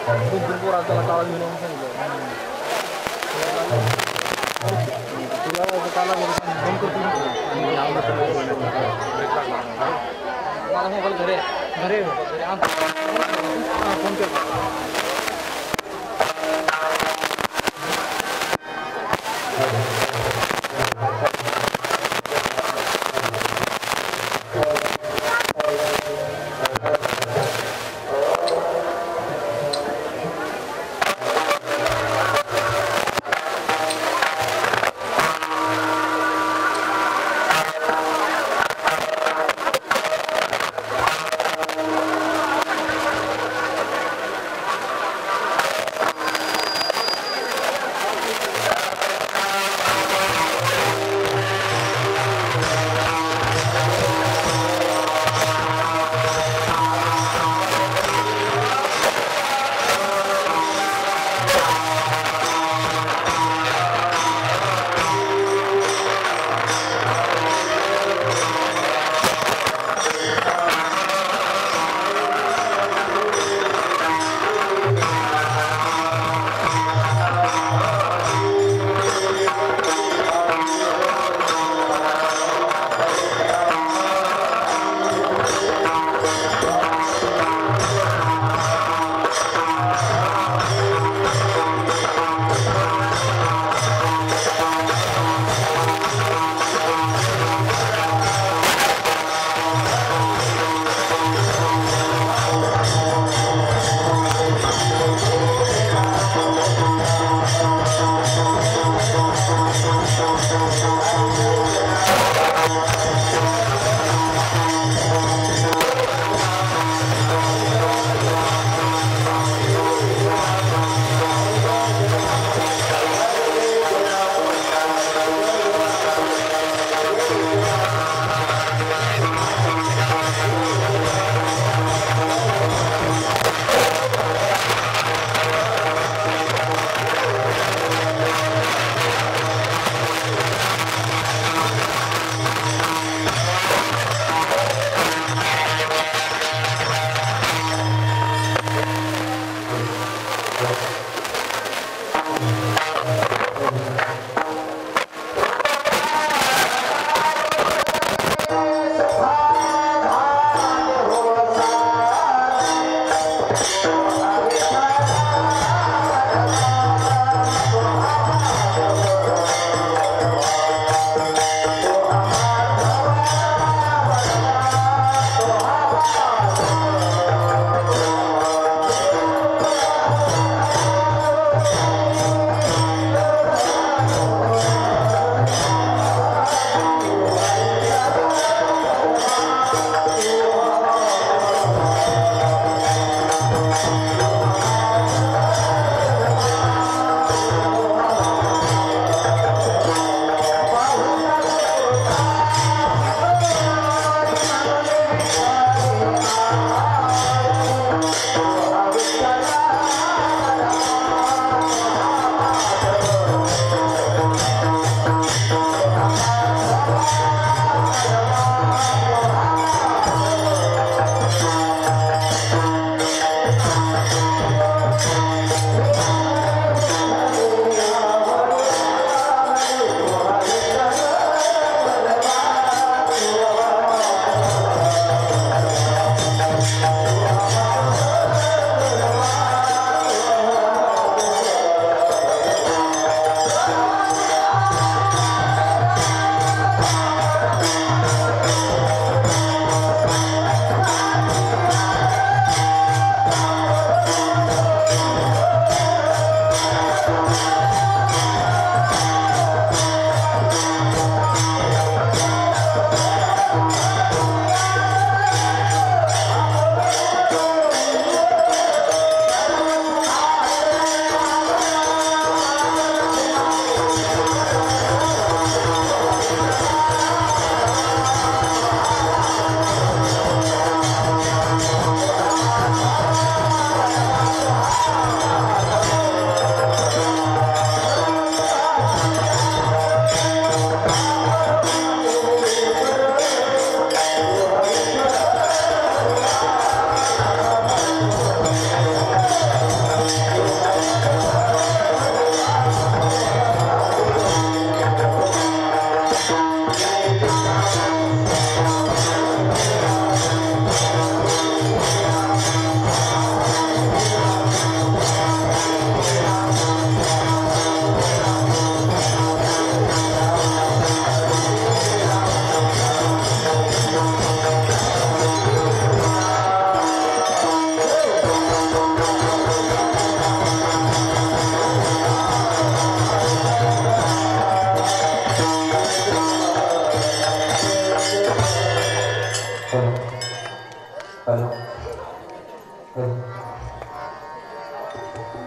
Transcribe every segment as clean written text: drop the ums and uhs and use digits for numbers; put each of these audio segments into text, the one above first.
2 दिन पोराला त्याला काळा घेऊन येऊन सांगितलं तुला काला फोन करतो मला मोबाईल घरी घरी फोन केला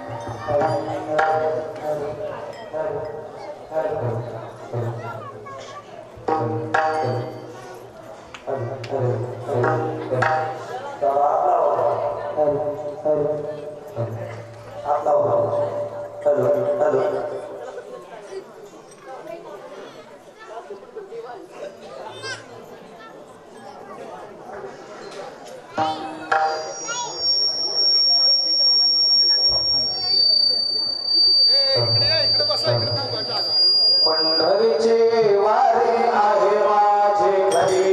पंढरीचे वारे आहे माझे घरी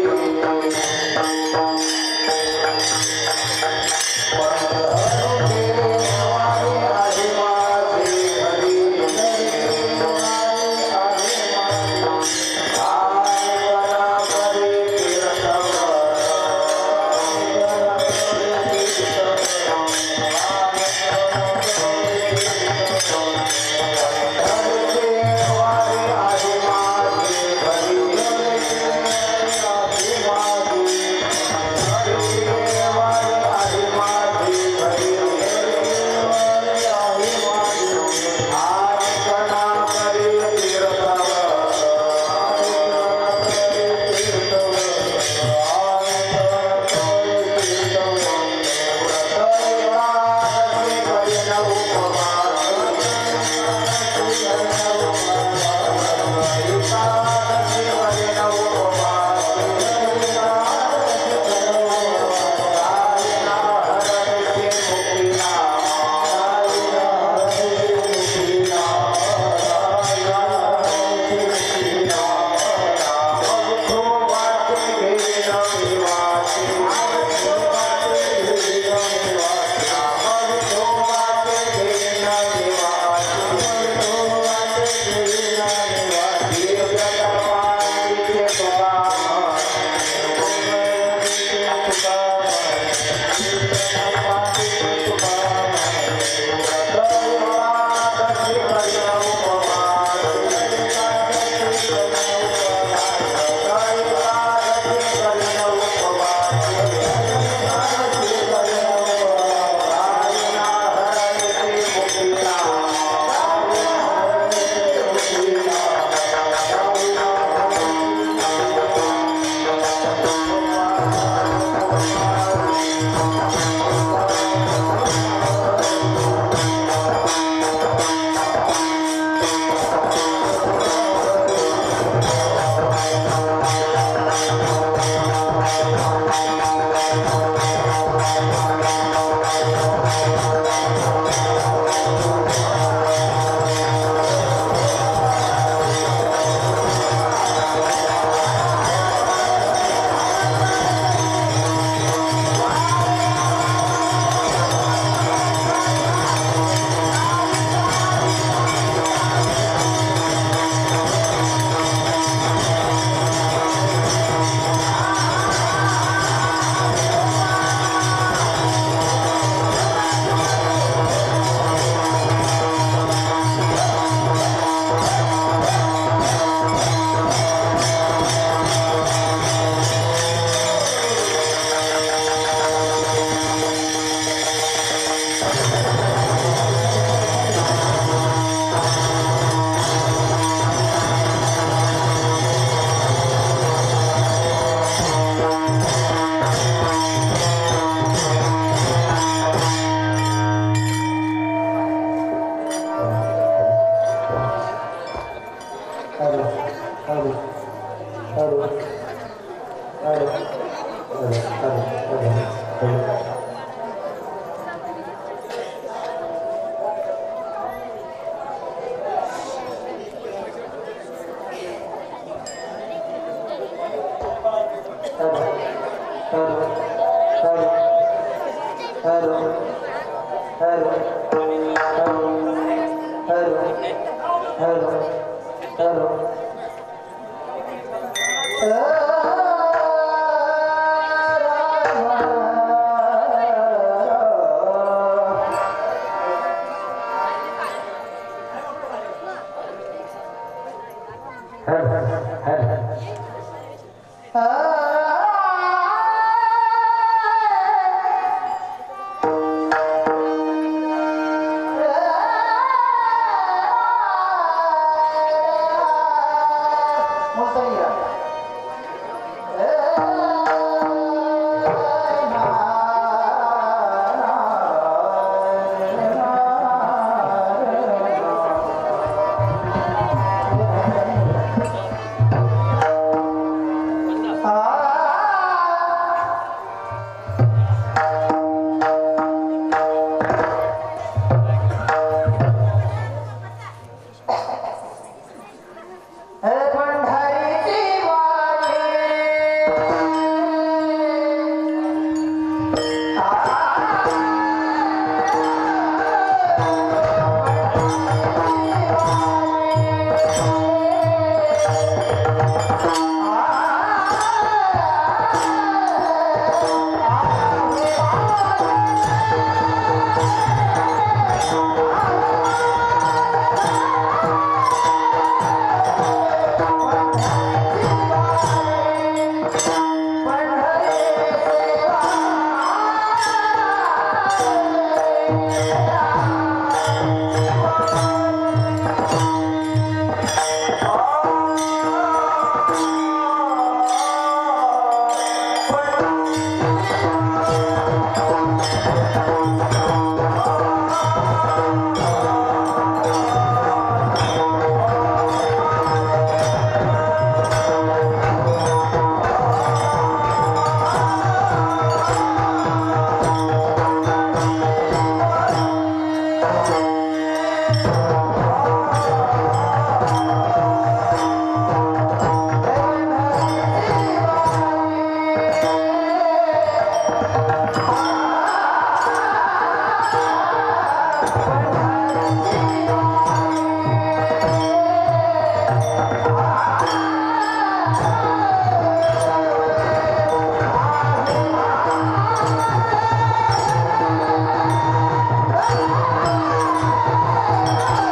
Hare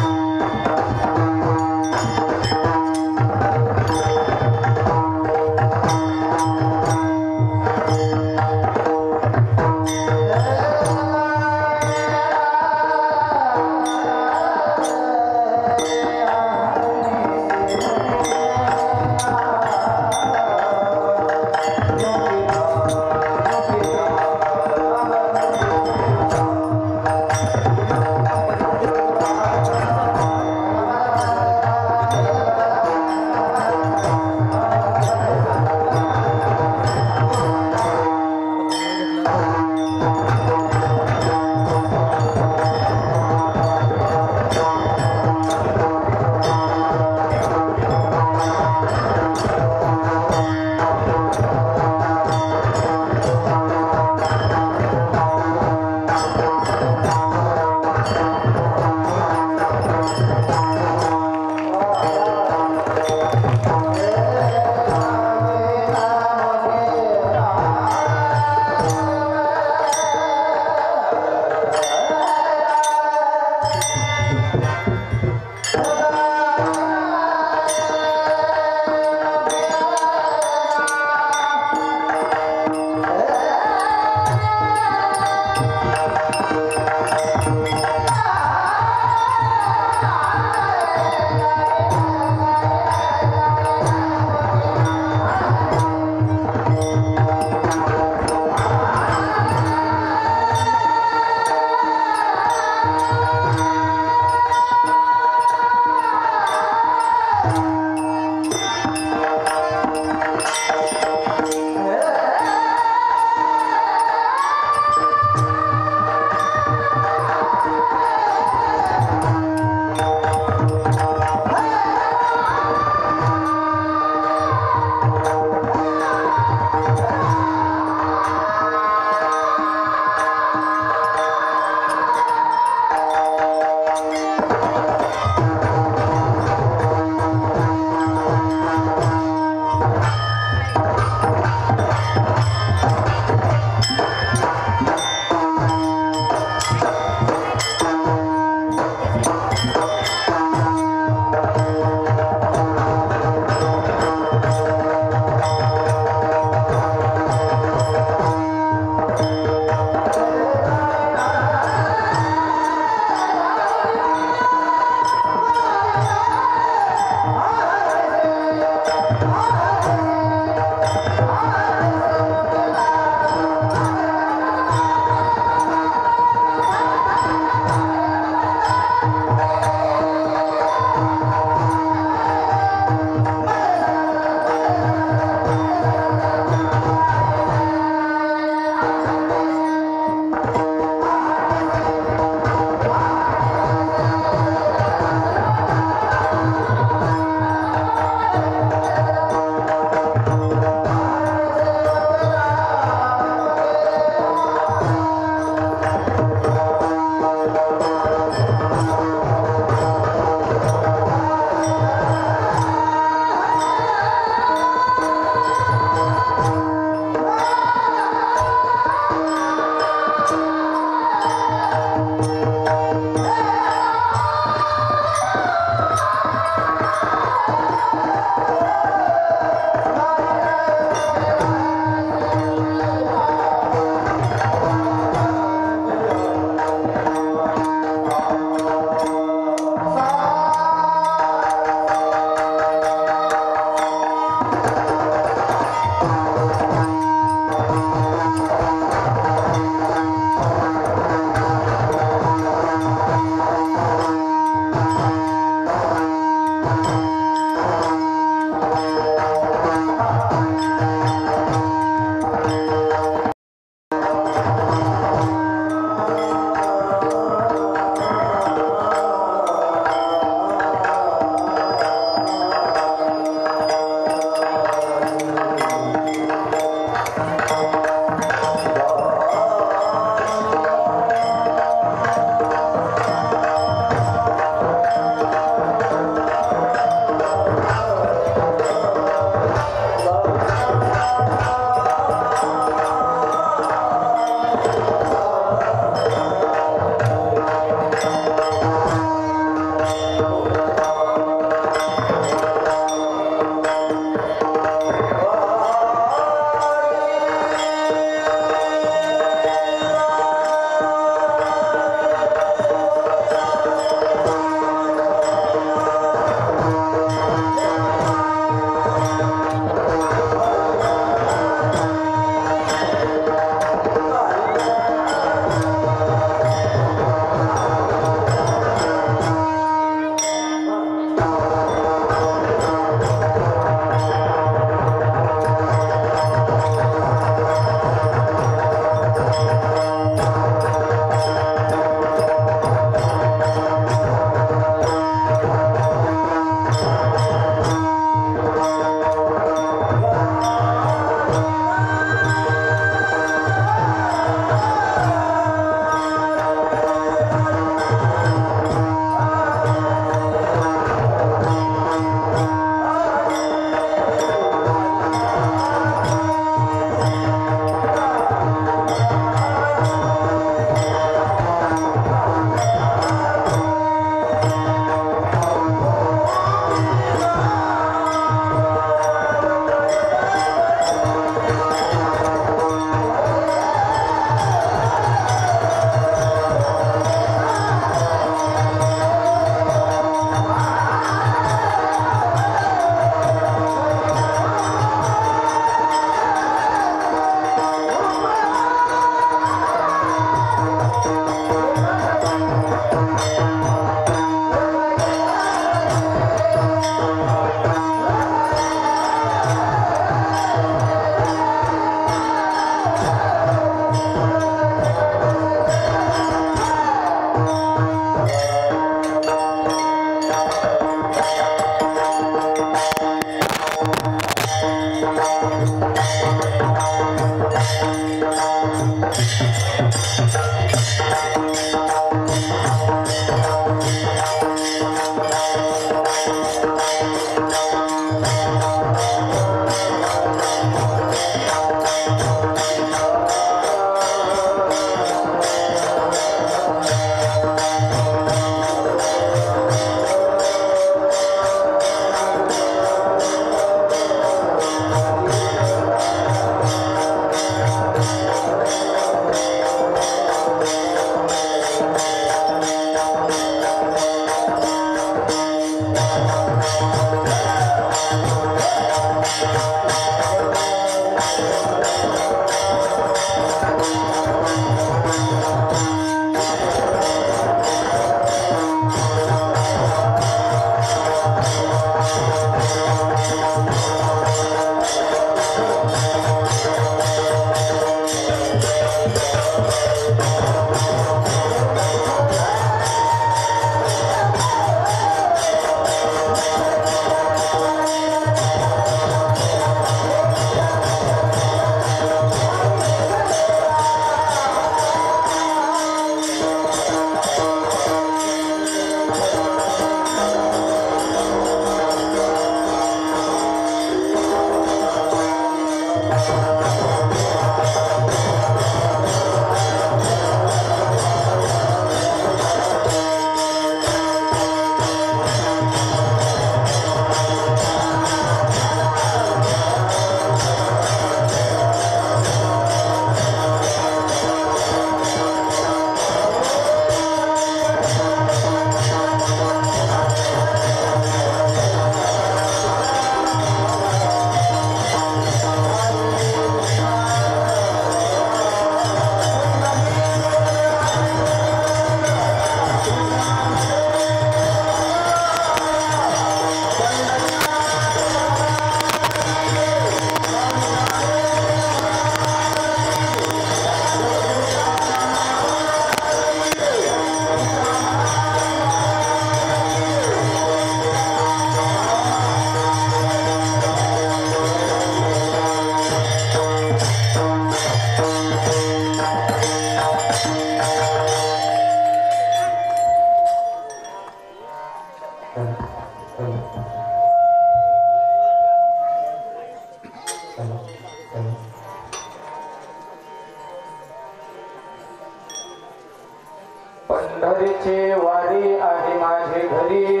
पंढरीचे वारी आहे माझे घरी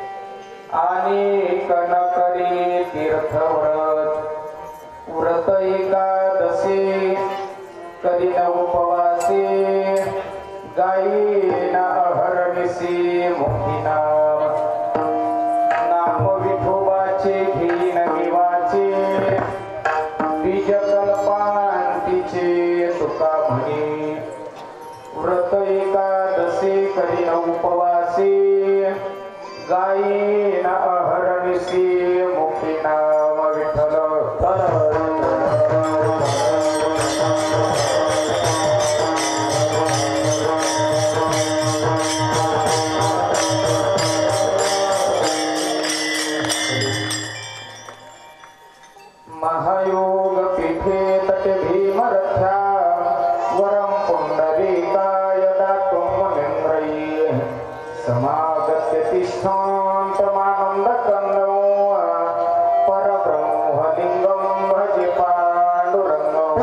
आणि कणकरी तीर्थव्रत व्रत एकादशी करी न उपवासी गाई ना अहर्निशी मुखी नाम नाम विठोबाचे घेईन निवाचे बीज कल्पांतीचे तुका म्हणे व्रत एकादशी करी न उपवासी गाई ना अहर्निशी मुखी नाम विठ्ठल महायोग पीठे तटे भीमरथ्या वरम पुंडरीकाय दातुं मनेन्द्रये समागत्य तिष्ठान्तमानन्दकन्दौ परब्रह्मलिङ्गं भजे पाण्डुरङ्गं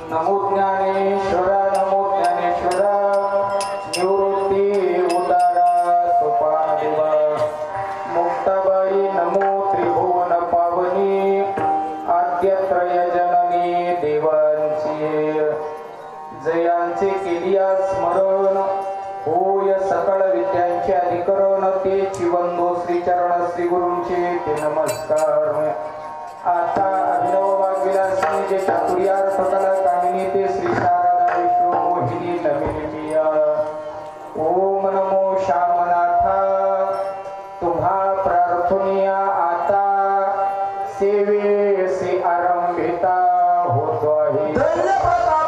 नमो ज्ञानेश्वर नमो ज्ञानेश्वर निवृत्ती उदारा सोपान देवा मुक्ताबाई नमो त्रिभुवन पावनी आद्यत्रय जननी देवांची जयांचे केलिया स्मरण होय सकळ विद्यांचे अधिकरण ते चिवंदो श्री चरण श्री गुरूंचे ते नमस्कार आता अभिनव वाग्विलासी जे चातुर्यार्थ कला कामिनी ते श्री शारदा विष्णू मोहिनी नमिनी प्रिया ओम नमो श्यामनाथा तुम्हा प्रार्थनिया आता सेवे से आरंभिता होतो आहे दैन्य प्रताप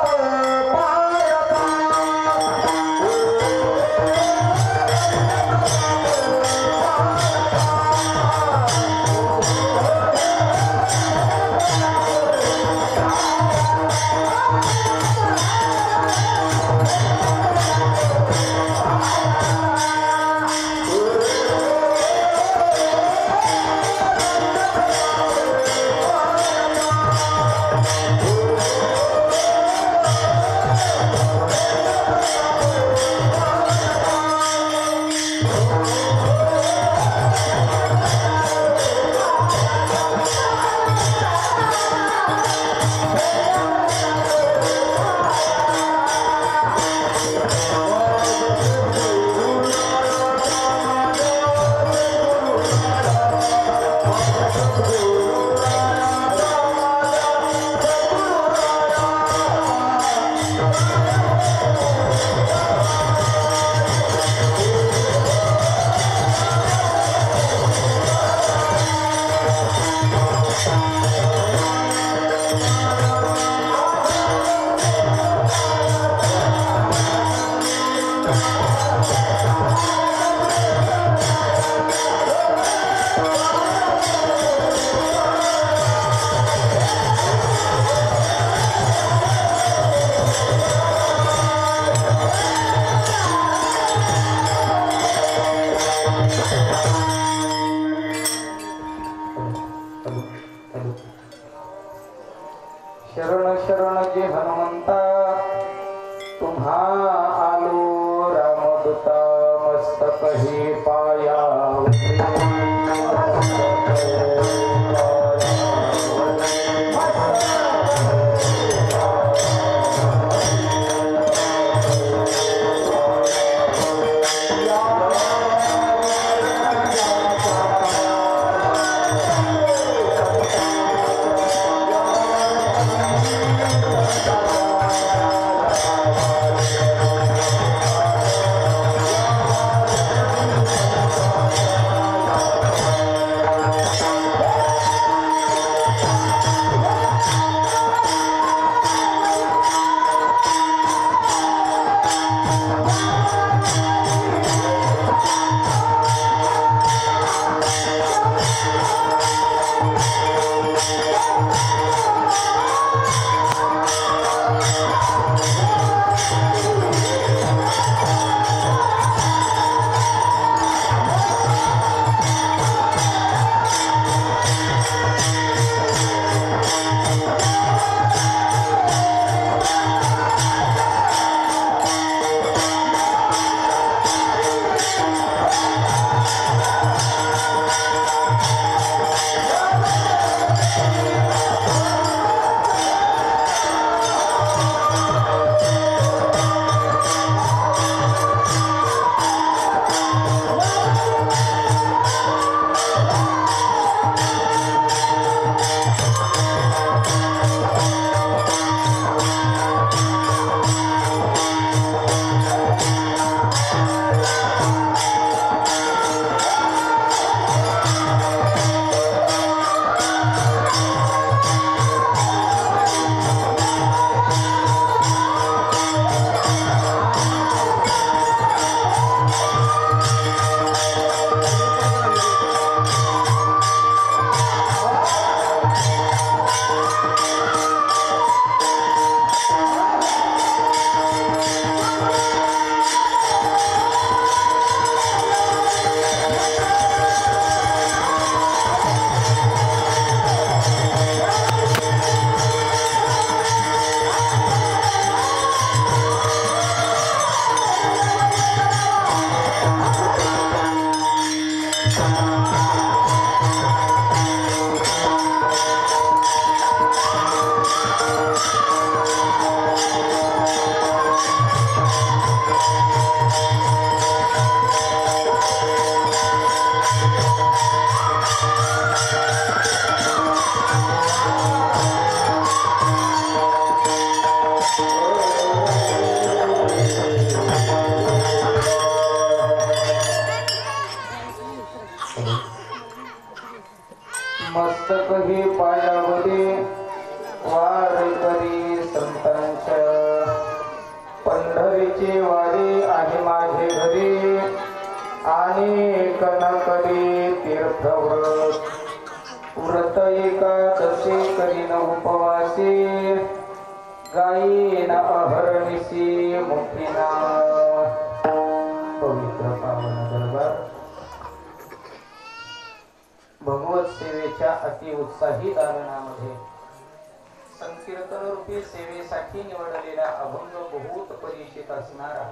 शरण शरण जे हनुमंता तुम्हा आलो रामदूता मस्तक हे पाया मस्तकही पायावरी वारकरी संतांच्या पंढरीची वारी आहे माझे घरी आणि कनकरी तीर्थव्रत व्रत एकादशी करीन उपवासी गायीन अहर्निशी मुखीना पवित्र पावन दरबार भगवत सेवेच्या अति उत्साही दालनामध्ये संकीर्तन रूपी सेवेसाठी निवडलेला अभंग बहुत परिचित असणारा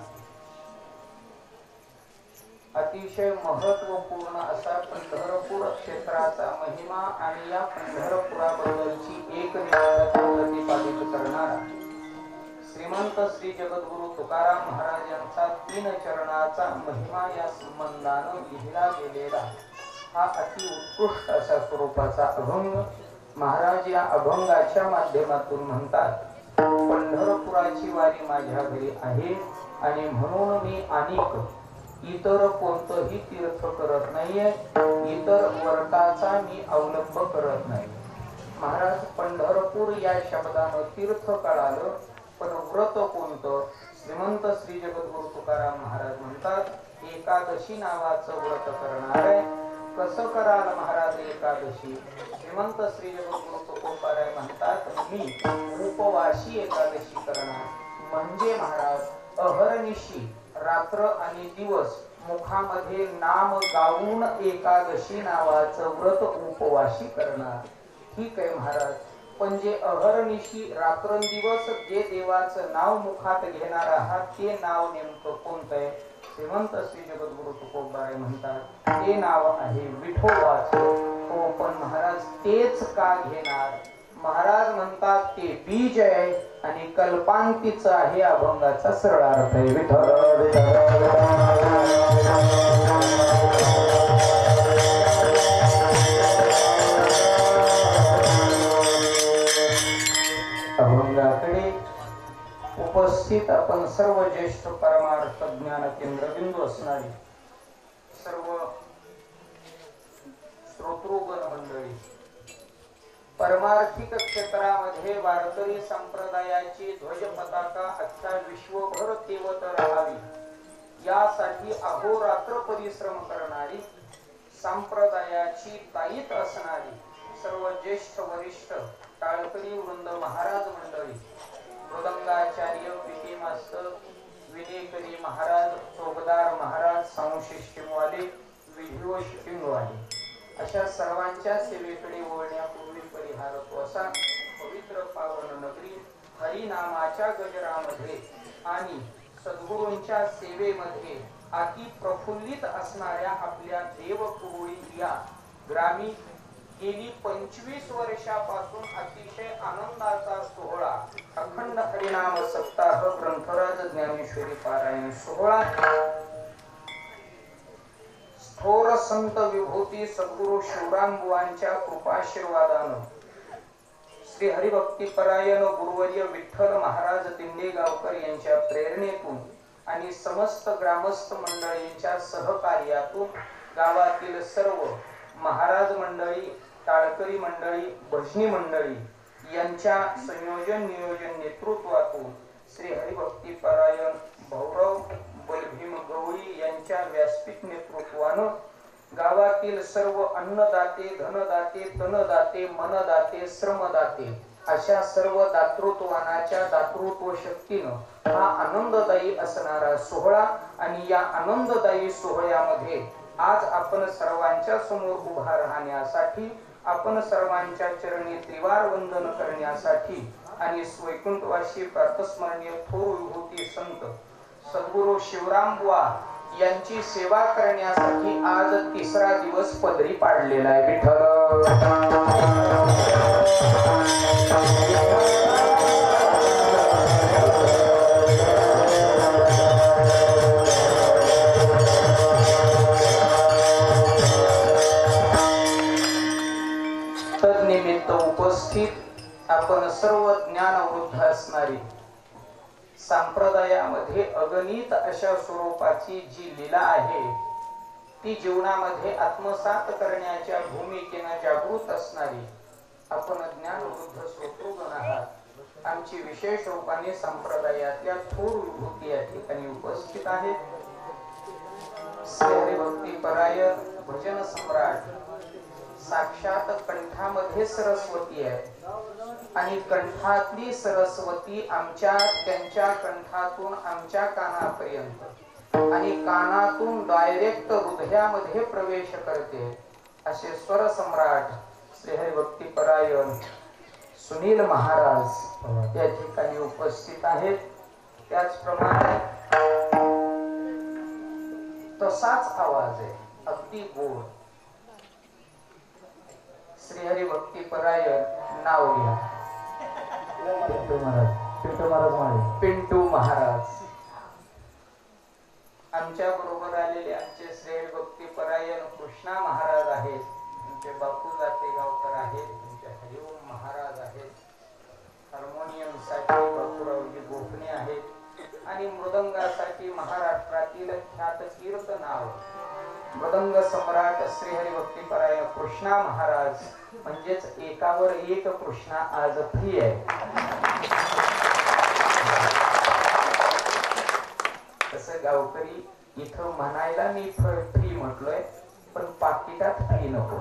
अतिशय महत्वपूर्ण असा पंढरपूर क्षेत्राचा महिमा आणि या पंढरपुराबद्दलची एक प्रतिपादित करणारा श्रीमंत श्री जगद्गुरु तुकाराम महाराज यांचा 3 चरणाचा महिमा या संबंधानं लिहिला गेलेला हा अति उत्कृष्ट अशा स्वरूपाचा अभंग महाराज या अभंगाच्या माध्यमातून म्हणतात पंढरपुराची वारी माझ्या घरी आहे आणि म्हणून मी अनेक इतर कोणतंही तीर्थ करत नाहीये इतर व्रताचा मी अवलंब करत नाही महाराज पंढरपूर या शब्दानं तीर्थ कळालं पण व्रत कोणतं श्रीमंत श्री जगद्गुरु तुकाराम महाराज म्हणतात एकादशी नावाचं व्रत करणार आहे कसं कराल महाराज एकादशी श्रीमंत श्री जगद्गुरु तुकोबाराय म्हणतात मी उपवासी एकादशी करणार म्हणजे महाराज अहर्निशी रात्र आणि दिवस मुखामध्ये नाम गाऊन एकादशी नावाचं व्रत उपवासी करणार ठीक आहे महाराज पण जे अहर्निशी रात्रंदिवस जे देवाचं नाव मुखात घेणार आहात ते नाव नेमकं कोणतं आहे श्रीमंत श्री जगद्गुरु तुकोबाराय म्हणतात ते नाव आहे विठोबाचं हो पण महाराज तेच का घेणार महाराज म्हणतात ते बीज आहे आणि कल्पांतीचा आहे अभंगाचा सरळ अर्थ आहे विठ्ठल अभंगाकडे उपस्थित आपण सर्व ज्येष्ठ परमार्थ ज्ञान केंद्रबिंदू असणारी सर्व श्रोतृगण मंडळी परमार्थिक क्षेत्रामध्ये वारकरी संप्रदायाची ध्वज पताका अख्ख्या विश्वभर तेवत राहावी यासाठी अहोरात्र परिश्रम करणारी संप्रदायाची ताईत असणारी सर्व ज्येष्ठ वरिष्ठ टाळकरी वृंद महाराज मंडळी मृदंगाचार्य पीटी मास्तर विनेकरी महाराज चोगदार महाराज साऊंड सिस्टीमवाले व्हिडिओ शूटिंगवाले अशा सर्वांच्या सेवेकडे वळण्यापूर्वी परिहारतो असा पवित्र पावन नगरी हरिनामाच्या गजरामध्ये आणि सद्गुरूंच्या सेवेमध्ये अति प्रफुल्लित असणाऱ्या आपल्या देवकुरुळी या ग्रामी गेली 25 वर्षापासून अतिशय आनंदाचा सोहळा अखंड हरिनाम सप्ताह ग्रंथराज ज्ञानेश्वरी पारायण सोहळा थोर संत विभूती सद्गुरु शिवराम बुवांच्या कृपाशीर्वादानं श्री हरिभक्ती परायण गुरुवर्य विठ्ठल महाराज दिंडेगावकर यांच्या प्रेरणेतून आणि समस्त ग्रामस्थ मंडळींच्या सहकार्यातून गावातील सर्व महाराज मंडळी टाळकरी मंडळी भजनी मंडळी यांच्या संयोजन नियोजन नेतृत्वातून श्री हरिभक्ती परायण भौरव बलभीम गवळी यांच्या व्यासपीठ नेतृत्वानं गावातील सर्व अन्नदाते धनदाते तनदाते मनदाते श्रमदाते अशा सर्व दातृत्वानाच्या दातृत्व शक्तीनं हा आनंददायी असणारा सोहळा आणि या आनंददायी सोहळ्यामध्ये आज आपण सर्वांच्या समोर उभा राहण्यासाठी आपण सर्वांच्या चरणी त्रिवार वंदन करण्यासाठी आणि वैकुंठवासी प्रातस्मरणीय थोर विभूती संत सद्गुरु शिवराम बुवा यांची सेवा करण्यासाठी आज 3रा दिवस पदरी पाडलेला आहे विठ्ठल तद्निमित्त उपस्थित आपण सर्व ज्ञानवृद्ध असणारी संप्रदायामध्ये अगणित अशा स्वरूपाची जी लीला आहे ती जीवनामध्ये आत्मसात करण्याच्या भूमिकेने जागृत असणारी आपण ज्ञानवृद्ध श्रोतृगण आहात। आमची विशेष रूपाने संप्रदायातल्या थोर विभूती या ठिकाणी उपस्थित आहेत। श्री हरिभक्ती परायण भजन सम्राट साक्षात कंठामध्ये सरस्वती आहे आणि कंठातली सरस्वती आमच्या त्यांच्या कंठातून आमच्या कानापर्यंत आणि कानातून डायरेक्ट हृदयामध्ये प्रवेश करते असे स्वर सम्राट श्री हरिभक्ती परायण सुनील महाराज या ठिकाणी उपस्थित आहेत। त्याचप्रमाणे तसाच आवाज आहे अगदी गोड श्री हरिभक्ती परायण नाव घ्या पिंटू महाराज आमच्या बरोबर आलेले आमचे श्री हरिभक्ती परायण कृष्णा महाराज आहेत, आमचे बापू जातेगावकर आहेत, आमचे हरिओम महाराज आहेत, हार्मोनियम साठी बापूरावजी गोखणे आहेत आणि मृदंगासाठी महाराष्ट्रातील ख्यातकीर्त नाव मृदंग सम्राट श्री हरिभक्ती परायण कृष्णा महाराज म्हणजेच एकावर एक कृष्णा आज फ्री आहे। तसं गावकरी इथं म्हणायला मी फ्री म्हटलोय पण पाकिटात फ्री नको।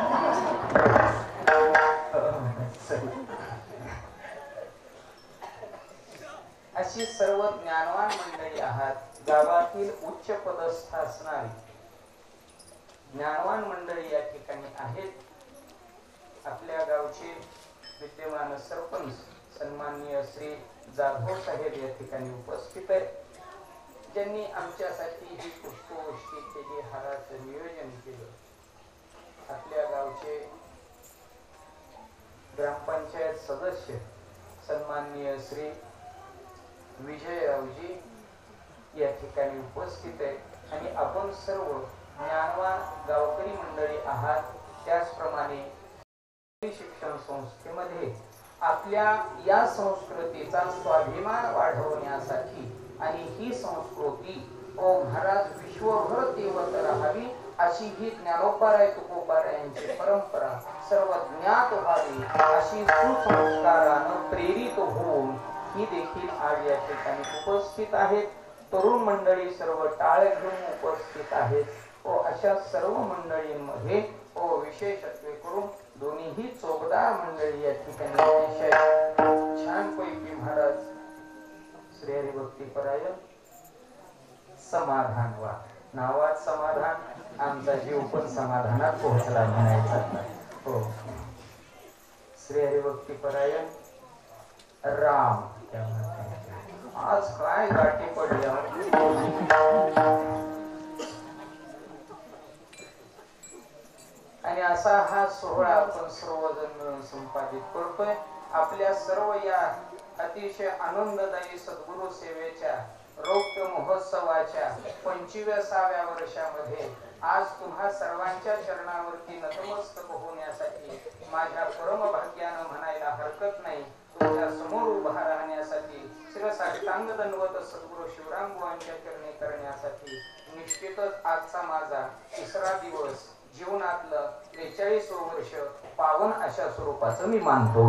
अशी सर्व ज्ञानवान मंडळी आहात, गावातील उच्च पदस्थ असणारी ज्ञानवान मंडळी या ठिकाणी आहेत। आपल्या गावचे विद्यमान सरपंच सन्माननीय श्री जाधव साहेब या ठिकाणी उपस्थित आहेत, ज्यांनी आमच्यासाठी ही पुष्पवृष्टी केली, हाराचं नियोजन केलं। आपल्या गावचे ग्रामपंचायत सदस्य सन्माननीय श्री विजयरावजी या ठिकाणी उपस्थित आहेत आणि आपण सर्व ज्ञानवान गावकरी मंडळी आहात। त्याचप्रमाणे शिक्षण संस्थेमध्ये आपल्या या संस्कृतीचा स्वाभिमान वाढवण्यासाठी आणि ही संस्कृती महाराज विश्वभर तेवत राहावी अशी ही ज्ञानोबाराय तुकोबारायांची परंपरा सर्व ज्ञात व्हावी अशी सुसंस्कारानं प्रेरित होऊन ही देखील आज या ठिकाणी उपस्थित आहेत। तरुण मंडळी सर्व टाळ घेऊन उपस्थित आहेत व अशा सर्व मंडळींमध्ये विशेषत्वे करून दोन्हीही चोपदार मंडळी या ठिकाणी अतिशय छानपैकी महाराज श्री हरिभक्ती परायण समाधान वा नावात समाधान आमचा जीव पण समाधानात पोहोचला म्हणायचा। हो श्री हरिभक्ती परायण राम आज काय गाठी पडल्या आणि असा हा सोहळा आपण सर्वजण मिळून संपादित करतोय। आपल्या सर्व या अतिशय आनंददायी सद्गुरु सेवेच्या रौप्य महोत्सवाच्या 25व्या वर्षामध्ये आज तुम्हा सर्वांच्या चरणावरती नतमस्तक होण्यासाठी माझ्या परम भाग्यानं म्हणायला हरकत नाही, तुमच्या समोर उभा राहण्यासाठी शिरसाष्टांग दंडवत सद्गुरु शिवराम बुवांच्या चरणी करण्यासाठी निश्चितच आजचा माझा 3रा दिवस जीवनातलं 43 वर्ष पावन अशा स्वरूपाचं मी मानतो।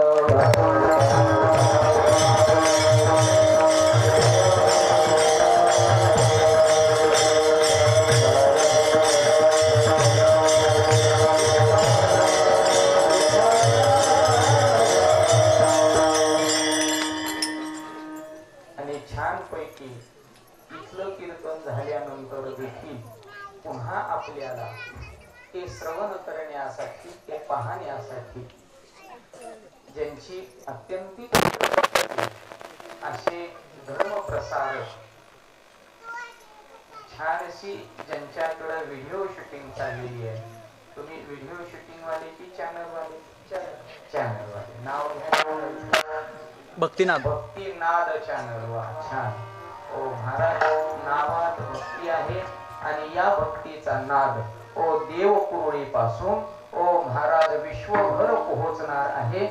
आणि छानपैकी इथलं कीर्तन झाल्यानंतर देखील पुन्हा आपल्याला ते श्रवण करण्यासाठी ते पाहण्यासाठी ज्यांची अत्यंतिक असे धर्मप्रसारक छानशी ज्यांच्याकडे व्हिडिओ शूटिंग चाललेली आहे, तुम्ही व्हिडिओ शूटिंग वाले की चॅनल वाले नाव घ्या भक्तिनाद चॅनल वा छान। ओ महाराज नावात भक्ती आहे आणि या भक्तीचा नाद देव कुरळी पासून महाराज विश्वभर पोहोचणार आहे।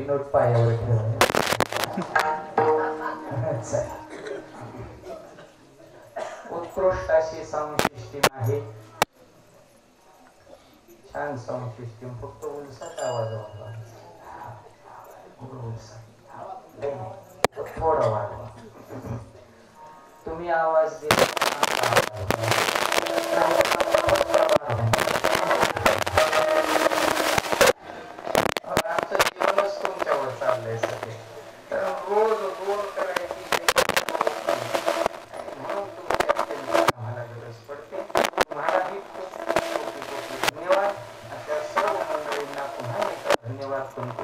नोट पायावर ठेवलं. उत्कृष्ट अशी साऊंड सिस्टीम आहे. छान साऊंड सिस्टीम. फक्त उलसाचा आवाज वाढवा. थोडा वाढवा. तुम्ही आवाज देत आमचं जीवनच तुमच्यावर चाललंय सगळे. तर रोज गोड करायची म्हणून तुमच्या आम्हाला गरज पडते. तुम्हालाही खूप धन्यवाद. अशा सर्व मंडळींना पुन्हा एकदा धन्यवाद करतो.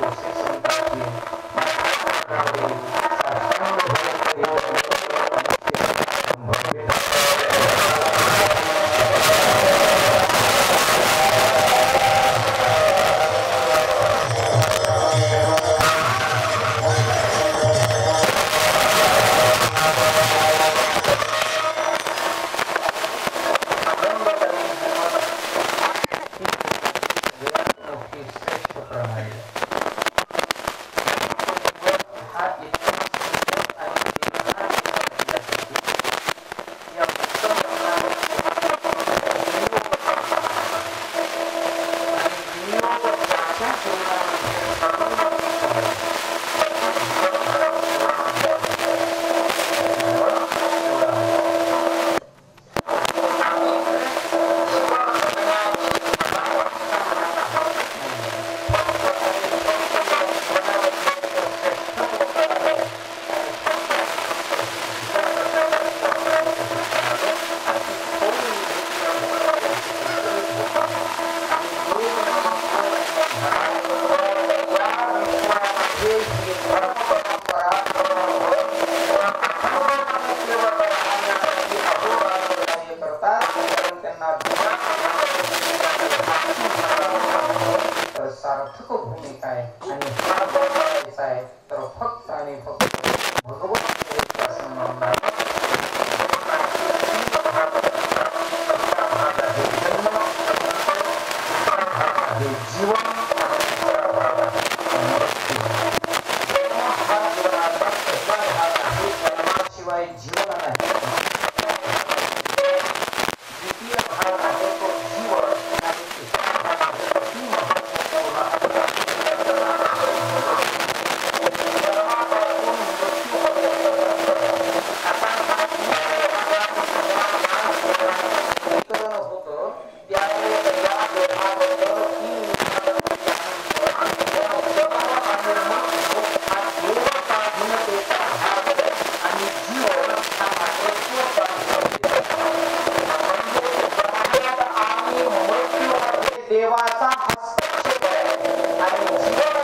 सार्थक भूमिका आहे आणि हा बघायचा आहे तर फक्त आणि फक्त भगवत जीवन शिवाय जीवन नाही. द्वितीय भाग आहे तो जीवन आणि देवाचा हस्तक्षेप आहे आणि जीवन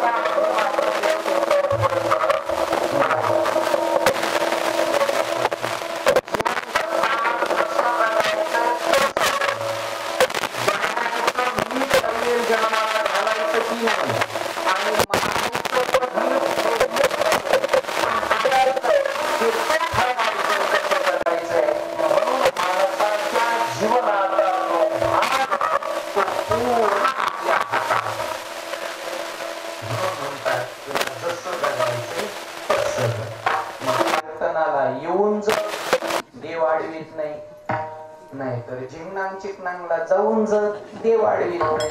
जन्माला घालायचं की नाही आणि म्हणून माणसाच्या जीवनाचा कीर्तनाला येऊन जर देव आडवीत नाही, नाही तर जिंगणांग चिकणांगला जाऊन जर देव आडवीत नाही.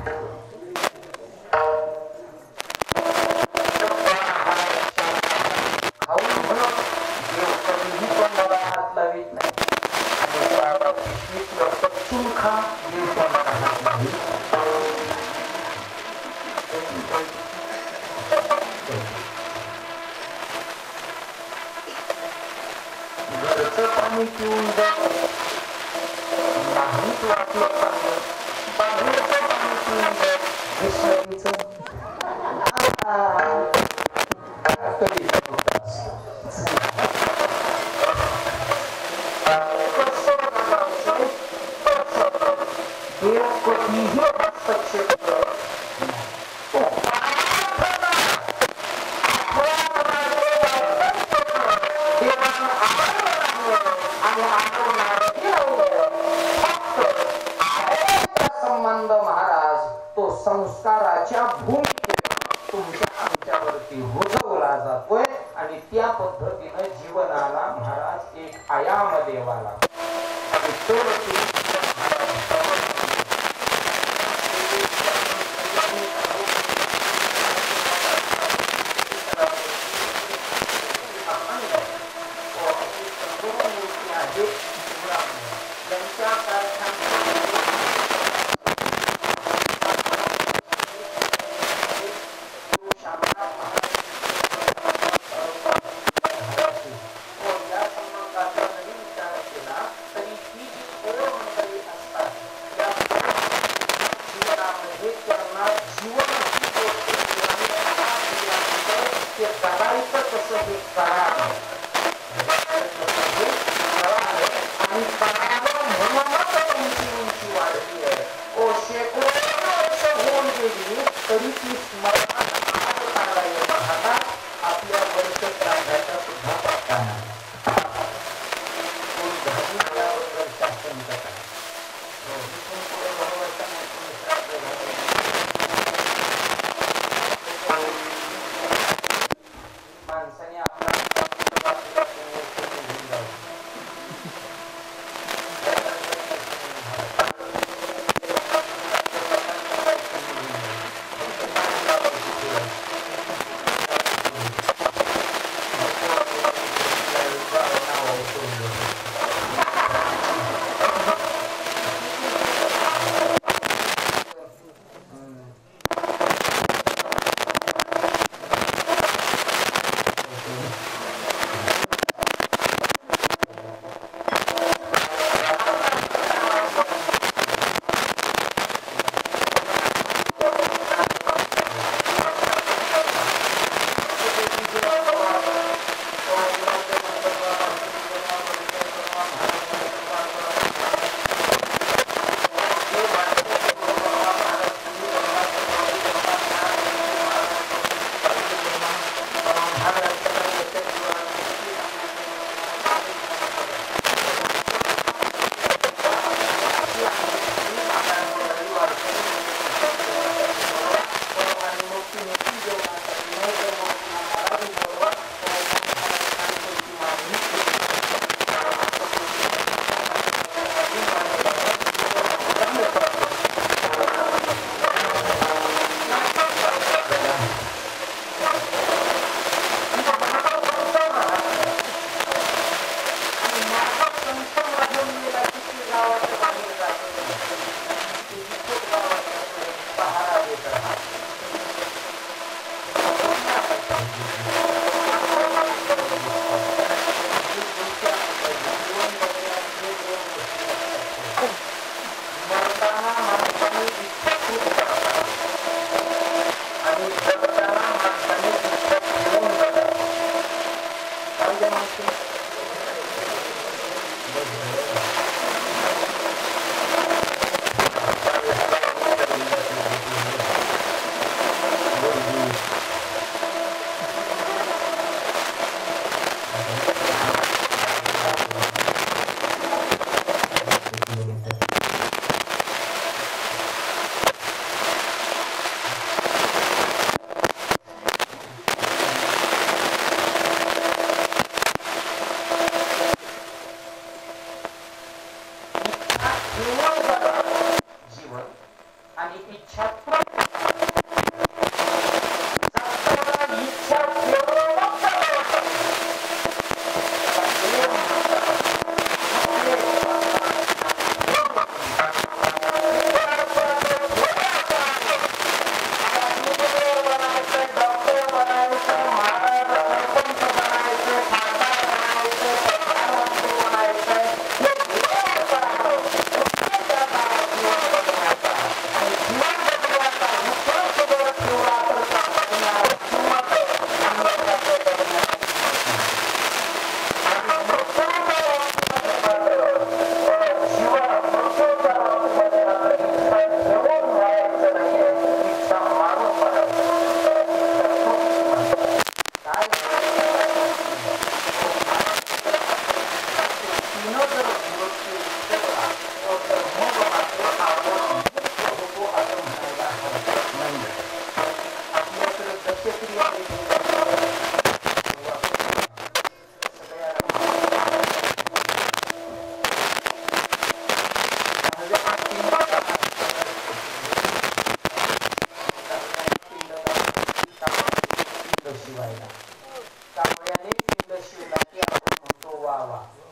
खाऊन म्हणून देव कधीही तोंडाला हात लावित नाही आणि पिशवीतलं पचून खा देव तोंडाला हात लावित. घरचं पाणी पिऊन जाऊ नाहीच वाटलं चांगलं बाहेरचं पाणी पिऊन जाऊ विसरायचं कधी देव कधीही हस्तक्षेप संबंध महाराज तो संस्काराच्या भूमिकेत तुमच्या आयाम देवाला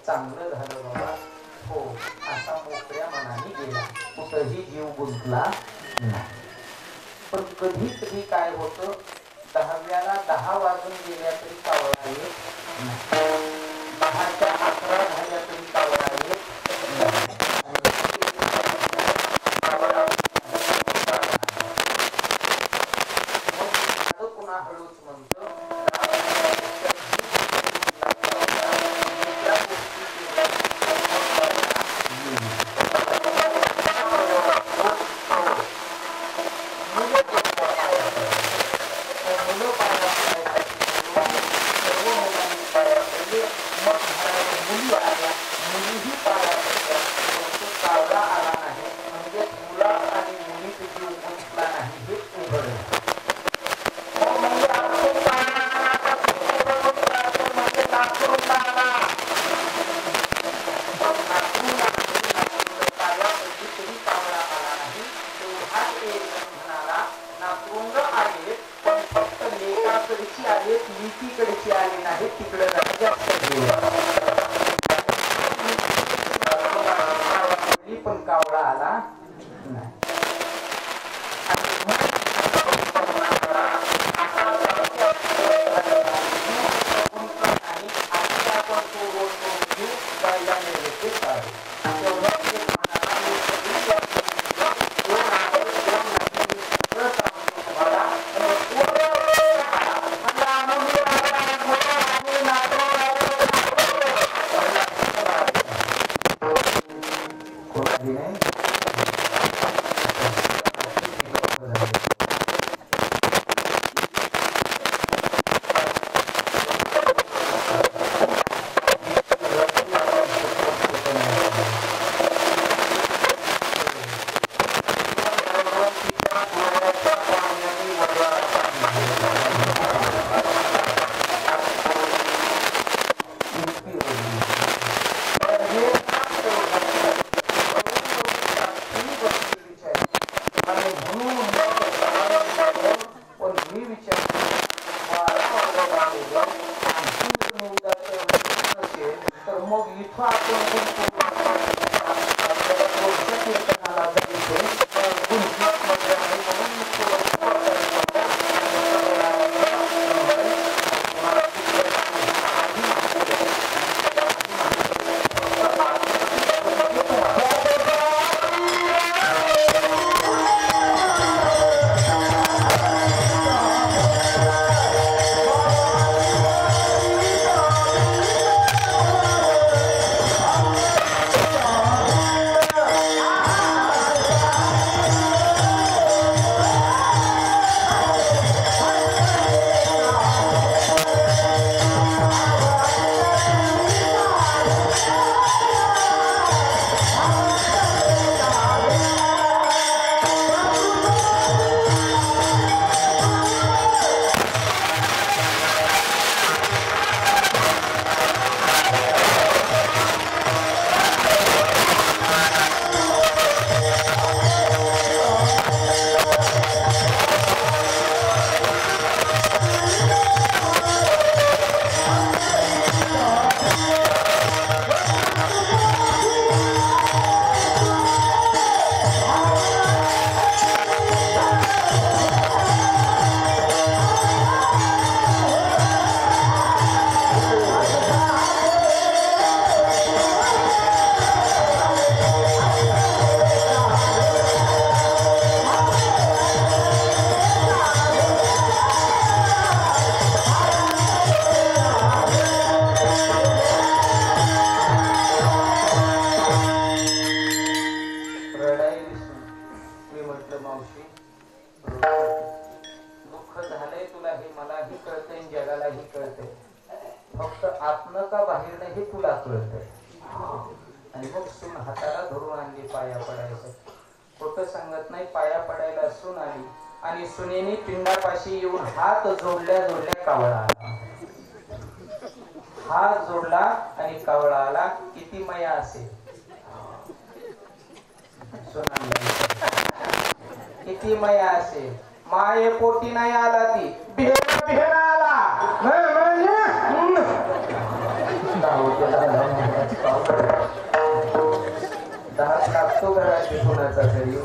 चांगलं झालं बाबा हो असा मोकळ्या मनाने गेला कुठंही जीव गुंतला नाही पण कधी कधी काय होतं 10व्याला 10 वाजून गेल्या तरी कावळा येत नाही 10च्या 11 झाल्या तरी कावळा येत पुन्हा हळूच म्हणतो आणि सुनेने पिंडापाशी येऊन हात जोडल्या जोडल्या कावळा आला. हात जोडला आणि कावळा आला. किती माया असेल किती माया असेल. माये पोटी नाही आला ती बिहेरा आला. कोणाचा तरी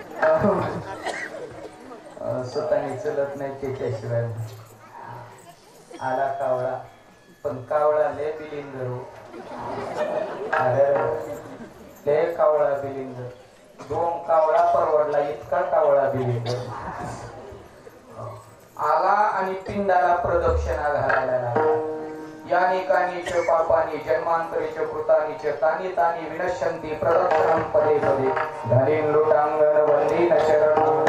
स्वतःने चलत नाही त्याच्याशिवाय आला कावळा पण कावळा लय बिलिंगर हो अरे लय कावळा बिलिंगर 2 कावळा परवडला इतका कावळा बिलिंगर आला आणि पिंडाला प्रदक्षिणा घालायला लागला यानी कानीचे पापानी जन्मांतरीचे कृतानीचे तानी तानी विनश्यंती प्रदक्षिणं पदे पदे धरीन लुटांगण वंदीन शरण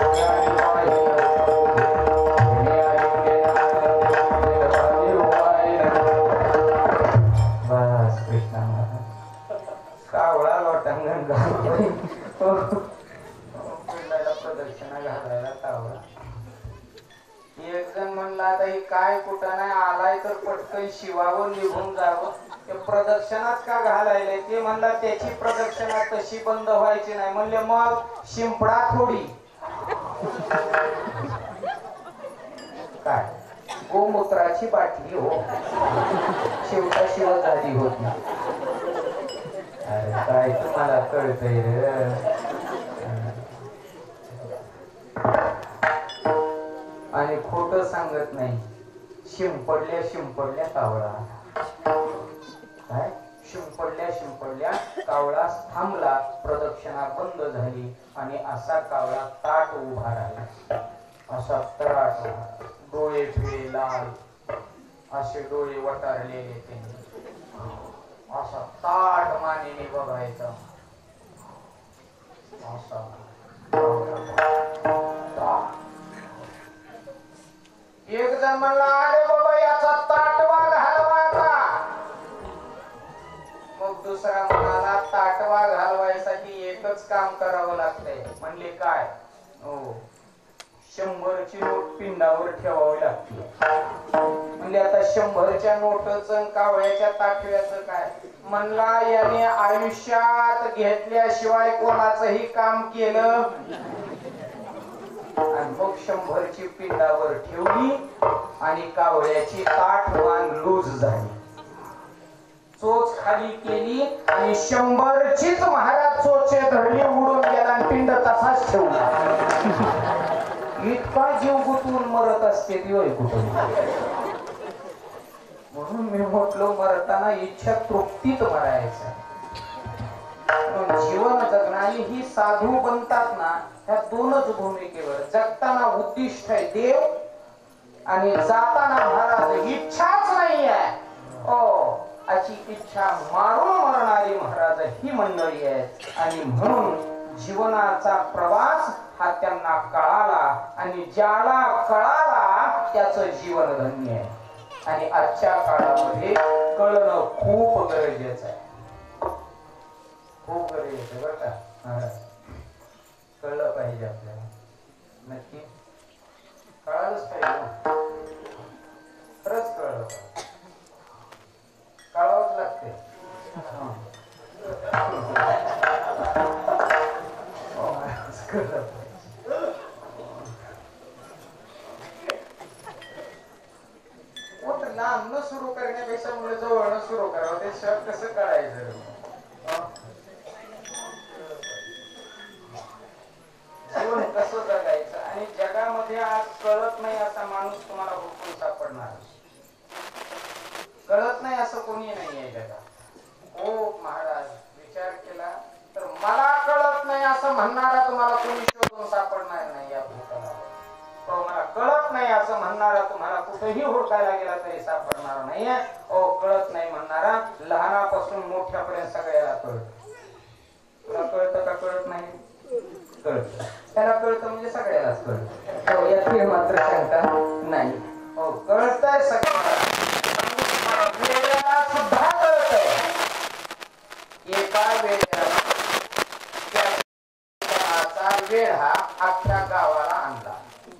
बस कृष्णा कावळा लोटांगण पिंडाला प्रदक्षिणा घालायला कावळा एक जण म्हणला आता ही काय कुठं नाही आलाय तर पटकन शिवावं निघून जावं ते प्रदक्षिणाच का घालायला ते म्हणला त्याची प्रदक्षिणा तशी बंद व्हायची नाही म्हणले मग शिंपडा थोडी काय गोमूत्राची बाटली हो शेवटा शिव झाली होती अरे काय तुम्हाला कळतंय रे आणि खोट सांगत नाही शिंपडल्या कावळा काय शिंपडल्या कावळा थांबला प्रदक्षिणा बंद झाली आणि असा कावळा ताट उभा राहिला असा तराट डोळे फिळे लाल असे डोळे वटारलेले त्यांनी असा ताट मानेने बघायचा असा एक जण म्हणला अरे बाबा याचा ताटवा घालवायचा मग दुसरा म्हणाला ताटवा घालवायसाठी एकच काम करावं लागतंय म्हणले काय हो 100ची नोट पिंडावर ठेवावी लागते म्हणजे आता 100च्या नोटचं कावळ्याच्या ताटव्याचं काय म्हणला याने आयुष्यात घेतल्याशिवाय कोणाचंही काम केलं आणि मग 100ची पिंडावर ठेवली आणि कावळ्याची ताटवान लूज झाली चोच खाली केली आणि 100चीच महाराज चोचे धरली उडून गेला आणि पिंड तसाच ठेवला इतका जीव गुंतवून मरत असते ती होय कुठं म्हणून मी म्हटलो मरताना इच्छा तृप्तीत मरायचं जीवन जगणारी ही साधू बनतात ना ह्या 2च भूमिकेवर जगताना उद्दिष्ट आहे देव आणि जाताना महाराज इच्छाच नाही आहे अशी इच्छा मारून मरणारी महाराज ही मंडळी आहे आणि म्हणून जीवनाचा प्रवास हा त्यांना कळाला आणि ज्याला कळाला त्याचं जीवन धन्य आहे आणि आजच्या काळामध्ये कळणं खूप गरजेचं आहे खूप गरजेचं आहे बरं का महाराज कळलं पाहिजे आपल्याला नक्की कळालंच पाहिजे खरंच कळलं कळावंच लागते लांब न सुरू करण्यापेक्षा मुळे जवळ सुरू करावं ते शब्द कसं कळायचं जीवन कसं जगायचं आणि जगामध्ये आज कळत नाही असा माणूस तुम्हाला भरपूर सापडणार कळत नाही असं कोणी नाहीये जगात हो महाराज विचार केला तर मला कळत नाही असं म्हणणारा तुम्हाला कोणी शोधून सापडणार नाही या भूतलावर मला कळत नाही असं म्हणणारा तुम्हाला कुठेही हुडकायला गेला तरी सापडणार नाहीये कळत नाही म्हणणारा लहानापासून मोठ्यापर्यंत सगळ्याला कळत तुला कळतं का कळत नाही कळत त्याला कळतं म्हणजे सगळ्यालाच कळत यात मात्र शंका नाही कळतंय सगळ्याला सुद्धा कळतंय एका वेळेला वेळ हा अख्ख्या गावाला आणला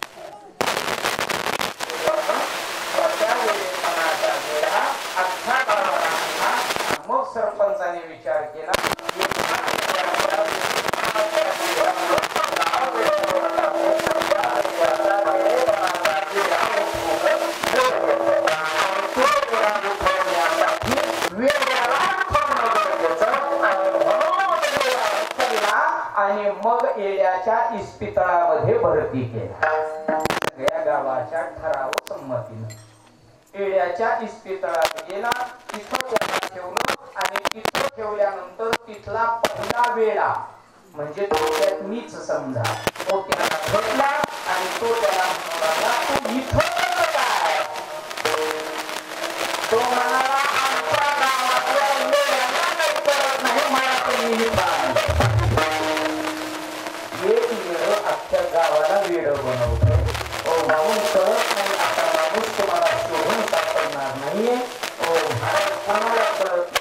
मग सरपंचाने विचार केला आणि मग येड्याच्या इस्पितळामध्ये भरती केला. सगळ्या गावाच्या ठराव संमतीनं येड्याच्या इस्पितळात गेला. तिथं त्याला ठेवलं आणि तिथं ठेवल्यानंतर तिथला पहिला वेळा म्हणजे थोडक्यात मीच समजा तो त्याला घेतला आणि तो त्याला म्हणाला तू इथं काय. तो म्हणाला आमच्या गावातल्या वेड्यांना काही कळत नाही मला तुम्ही एक वेळ अख्ख्या गावाला वेड बनवतो. माणूस कळत नाही आता माणूस तुम्हाला शोधून सापडणार नाहीये. भारत कोणाला कळत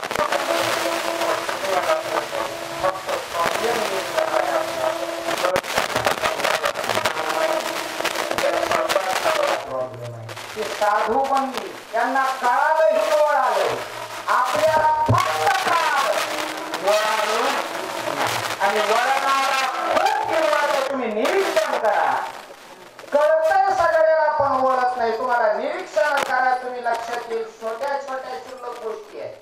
साधू बनली यांना कळालं ही वळ आलं. आपल्याला फक्त कळालं आणि वळणारा खूप किंवा तुम्ही निरीक्षण करा. कळतंय सगळ्याला पण वळत नाही. तुम्हाला निरीक्षण करा तुम्ही लक्षात येईल. छोट्या छोट्या क्षुल्लक गोष्टी आहेत.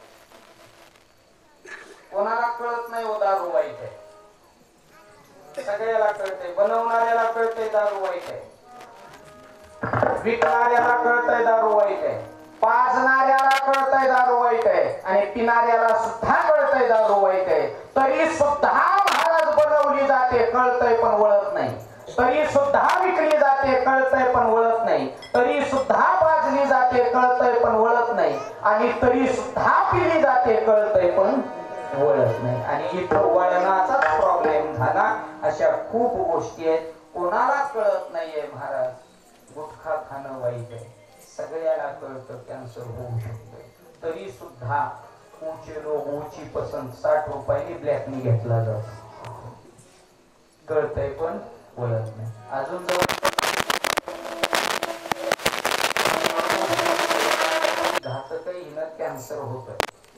कोणाला कळत नाही हो दारू वाईट आहे. सगळ्याला कळतंय. बनवणाऱ्याला कळतंय दारू वाईट आहे. विकणाऱ्याला कळतंय दारू वाईट आहे. पाजणाऱ्याला कळतंय दारू वाईट आहे आणि पिणाऱ्याला सुद्धा कळतंय दारू वाईट आहे. तरी सुद्धा महाराज बनवली जाते कळतंय पण वळत नाही. तरी सुद्धा विकली जाते कळतंय पण वळत नाही. तरी सुद्धा पाजली जाते कळतंय पण वळत नाही. आणि तरी सुद्धा पिली जाते कळतंय पण वळत नाही. आणि इथं वळणाचाच प्रॉब्लेम झाला. अशा खूप गोष्टी आहेत. कोणाला कळत नाहीये महाराज. गुटखा खाणं वाईट आहे. सगळ्याला कळतं कॅन्सर होऊ शकतं. तरी सुद्धा ऊंचे लोक ऊंची पसंत 60 रुपयांनी ब्लॅकनी घेतला जातो. कळतंय पण वळत नाही. अजून घातकही हिनं कॅन्सर होतोय.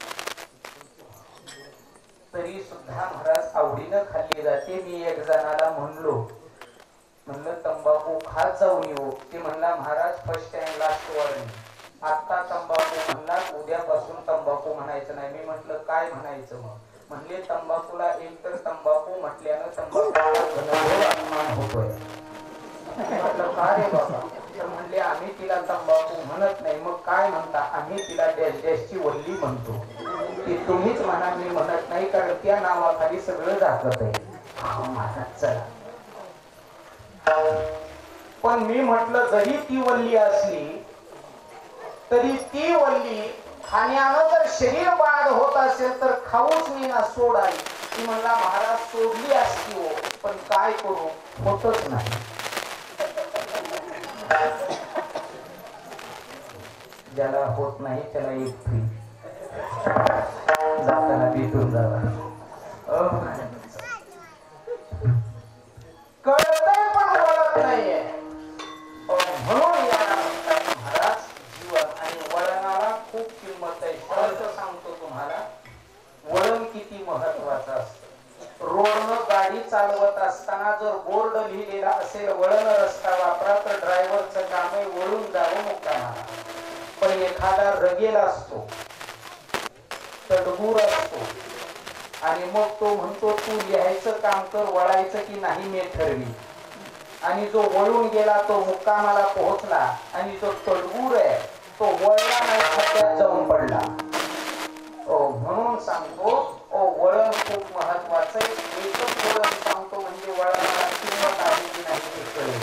तरी सुद्धा महाराज आवडीनं खाल्ली जाते. मी एक जणाला म्हणलं तंबाखू खात जाऊन येऊ. ते म्हणला महाराज फर्स्ट टाइम लास्ट वॉर्निंग. आता तंबाखू म्हणला उद्यापासून तंबाखू म्हणायचं नाही. मी म्हटलं काय म्हणायचं मग. म्हणले तंबाखूला एक तर तंबाखू म्हटल्यानं तंबाखूला घनघोर अपमान होतोय. म्हटलं का रे बाबा. तर म्हणले आम्ही तिला तंबाखू म्हणत नाही. मग काय म्हणता. आम्ही तिला डॅश डॅशची वल्ली म्हणतो. ती तुम्हीच म्हणा मी म्हणत नाही कारण त्या नावाखाली सगळं जात आहे. चला पण मी म्हटलं जरी ती वल्ली असली तरी ती वल्ली खाण्यानं जर शरीर बाद होत असेल तर खाऊच मी ना सोडावी. ती म्हणला महाराज सोडली असती हो पण काय करू होतच नाही. ज्याला होत नाही त्याला एक फ्री जाताना भेटून जावा. कळतंय पण वळत नाहीये. म्हणून या महाराज जीवन आणि वळणाला खूप किंमत आहे. खरंच सांगतो तुम्हाला वळण किती महत्वाचं असतं. रोडनं गाडी चालवत असताना जर बोर्ड लिहिलेला असेल वळण रस्ता वापरा तर ड्रायव्हरचं काम आहे वळून जावं मुक्कामाला. पण एखादा रगेल असतो तडबूर असतो आणि मग तो म्हणतो तू लिहायचं काम कर वळायचं की नाही मी ठरवी. आणि जो वळून गेला तो मुक्कामाला पोहोचला आणि जो तडबूर आहे तो वळला नाही खड्ड्यात जाऊन पडला. म्हणून सांगतो वळण खूप महत्वाचं आहे. एकच वळण सांगतो म्हणजे वळणाला किंमत आहे की नाही ते कळेल.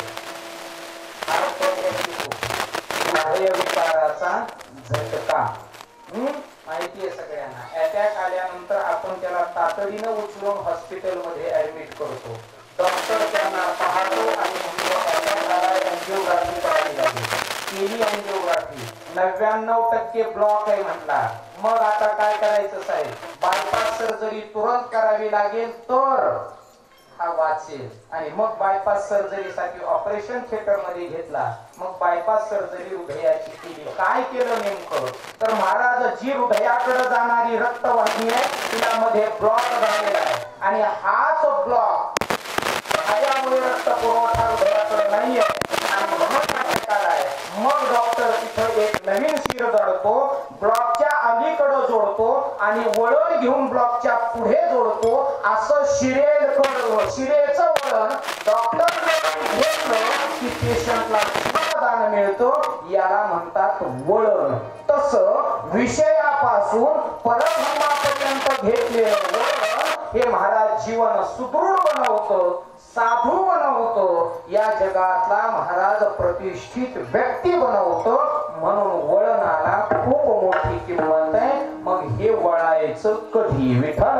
विकाराचा झटका माहिती आहे सगळ्यांना. अटॅक आल्यानंतर आपण त्याला तातडीनं उचलून हॉस्पिटलमध्ये ऍडमिट करतो. डॉक्टर त्यांना पाहतो आणि एंजिओग्राफी करावी लागेल. केली एंजिओग्राफी 99% ब्लॉक आहे म्हटला. मग आता काय करायचं साहेब. बायपास सर्जरी तुरंत करावी लागेल तर हा वाचेल. आणि मग बायपास सर्जरीसाठी ऑपरेशन थिएटर मध्ये घेतला. मग बायपास सर्जरी हृदयाची केली. काय केलं नेमकं तर महाराज जी हृदयाकडे जाणारी रक्तवाहिनी आहे तिला मध्ये ब्लॉक झालेला आहे आणि हाच ब्लॉक ह्यामुळे रक्त पुरवठा हृदयाकडे नाहीये आणि म्हणून आहे. मग डॉक्टर तिथं एक नवीन शिर जडतो. ब्लॉकच्या अलीकडे जोडतो आणि वळण घेऊन ब्लॉकच्या पुढे जोडतो. असं शिरेचं वळण डॉक्टर घेतलं की पेशंटला समाधान मिळतो. याला म्हणतात वळण. तसं विषयापासून परब्रह्मापर्यंत घेतलेलं वळण हे महाराज जीवन सुदृढ बनवतं, साधू बनवतो. या जगातला महाराज प्रतिष्ठित व्यक्ती बनवतो. म्हणून वळणाला खूप मोठी किंमत आहे. मग हे वळायचं कधी? विठ्ठल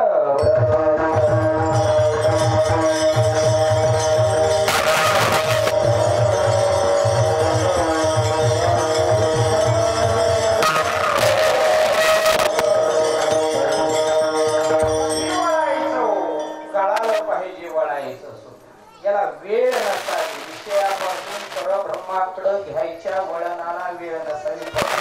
वेळ नसावी. विषयापासून परब्रह्माकडे घ्यायच्या वळणाला वेळ नसावी.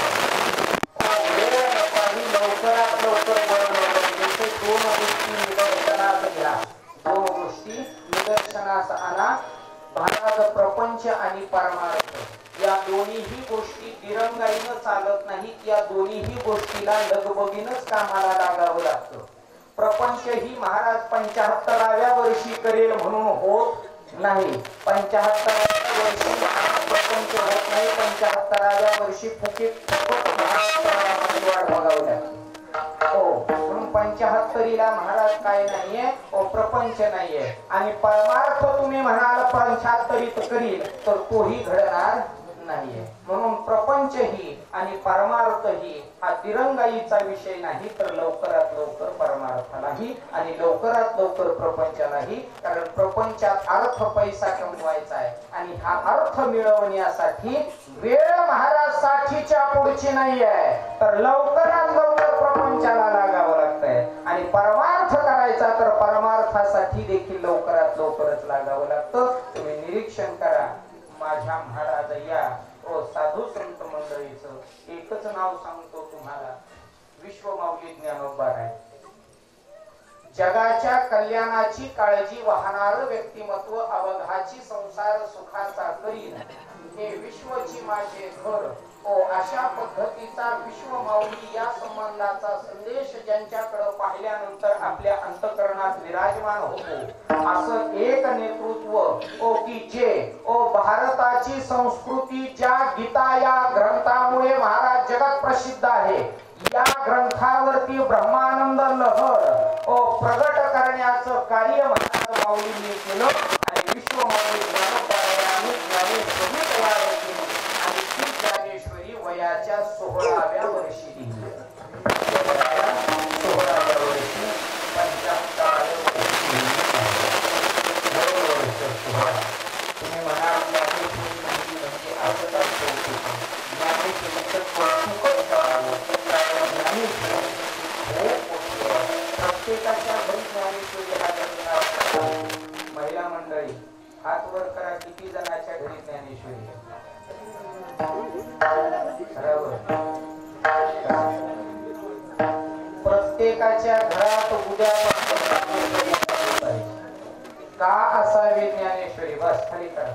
वेळ नसावी. लवकरात लवकर वळण. दोन गोष्टी निदर्शनास घ्या. दोन गोष्टी निदर्शनास आणा. महाराज प्रपंच आणि परमार्थ या दोन्हीही गोष्टी दिरंगाईनं चालत नाहीत. या दोन्हीही गोष्टीला लगबगीनच कामाला लागावं लागतं. प्रपंच ही महाराज 75व्या वर्षी करेल म्हणून होत नाही. 75व्या वर्षी प्रपंच होत नाही. 75व्या वर्षी फुकीत वाढ बघावल्या. हो, म्हणून 75ला महाराज काय नाहीये, प्रपंच नाहीये. आणि परमार्थ तुम्ही म्हणाल 75 करील तर तोही घडणार नाहीये. म्हणून प्रपंच ही आणि परमार्थ ही हा दिरंगाईचा विषय नाही, तर लवकरात लवकर परमार्थालाही आणि लवकरात लवकर प्रपंचालाही. कारण प्रपंचात अर्थ पैसा कमवायचा आहे आणि हा अर्थ मिळवण्यासाठी वेळ महाराज साठीच्या पुढची नाही आहे, तर लवकरात लवकर प्रपंचाला लागावं लागतंय. आणि परमार्थ करायचा तर परमार्थासाठी देखील लवकरात लवकरच लागावं लागतं. तुम्ही निरीक्षण करा. माझ्या महाराज या साधू संत मंडळीचं एकच नाव सांगतो तुम्हाला. विश्वमाऊली ज्ञानोबा राय. जगाच्या कल्याणाची काळजी वाहणार व्यक्तिमत्व, अवघाची संसार सुखाचा करीन, हे विश्वची माझे घर. अशा पद्धतीचा विश्वमाऊली या संबंधाचा संदेश ज्यांच्याकडे पाहिल्यानंतर आपल्या अंतःकरणात विराजमान होतो. असं एक नेतृत्व की जे भारताची संस्कृती ज्या गीता या ग्रंथामुळे महाराज जगत प्रसिद्ध आहे, या ग्रंथावरती ब्रह्मानंद लहर प्रगट करण्याचं कार्य महाराज माऊलींनी केलं. आणि विश्वमाऊली ज्ञानोबायांनी ज्ञानेश्वरी तयार केली आणि ती ज्ञानेश्वरी वयाच्या 16व्या वर्षी लिहिली. 16व्या वर्षी 75 तुम्ही म्हणाल ज्ञानेश्वरी म्हणजे असं ज्ञानेश्वरीचं कौतुक करावं. प्रत्येकाच्या घरी ज्ञानेश्वरी हा ग्रंथ. महिला मंडळी हात वर करा. किती जणांच्या घरी ज्ञानेश्वरी आहे? प्रत्येकाच्या घरात उद्यापासून का असावी ज्ञानेश्वरी? बस खाली करा.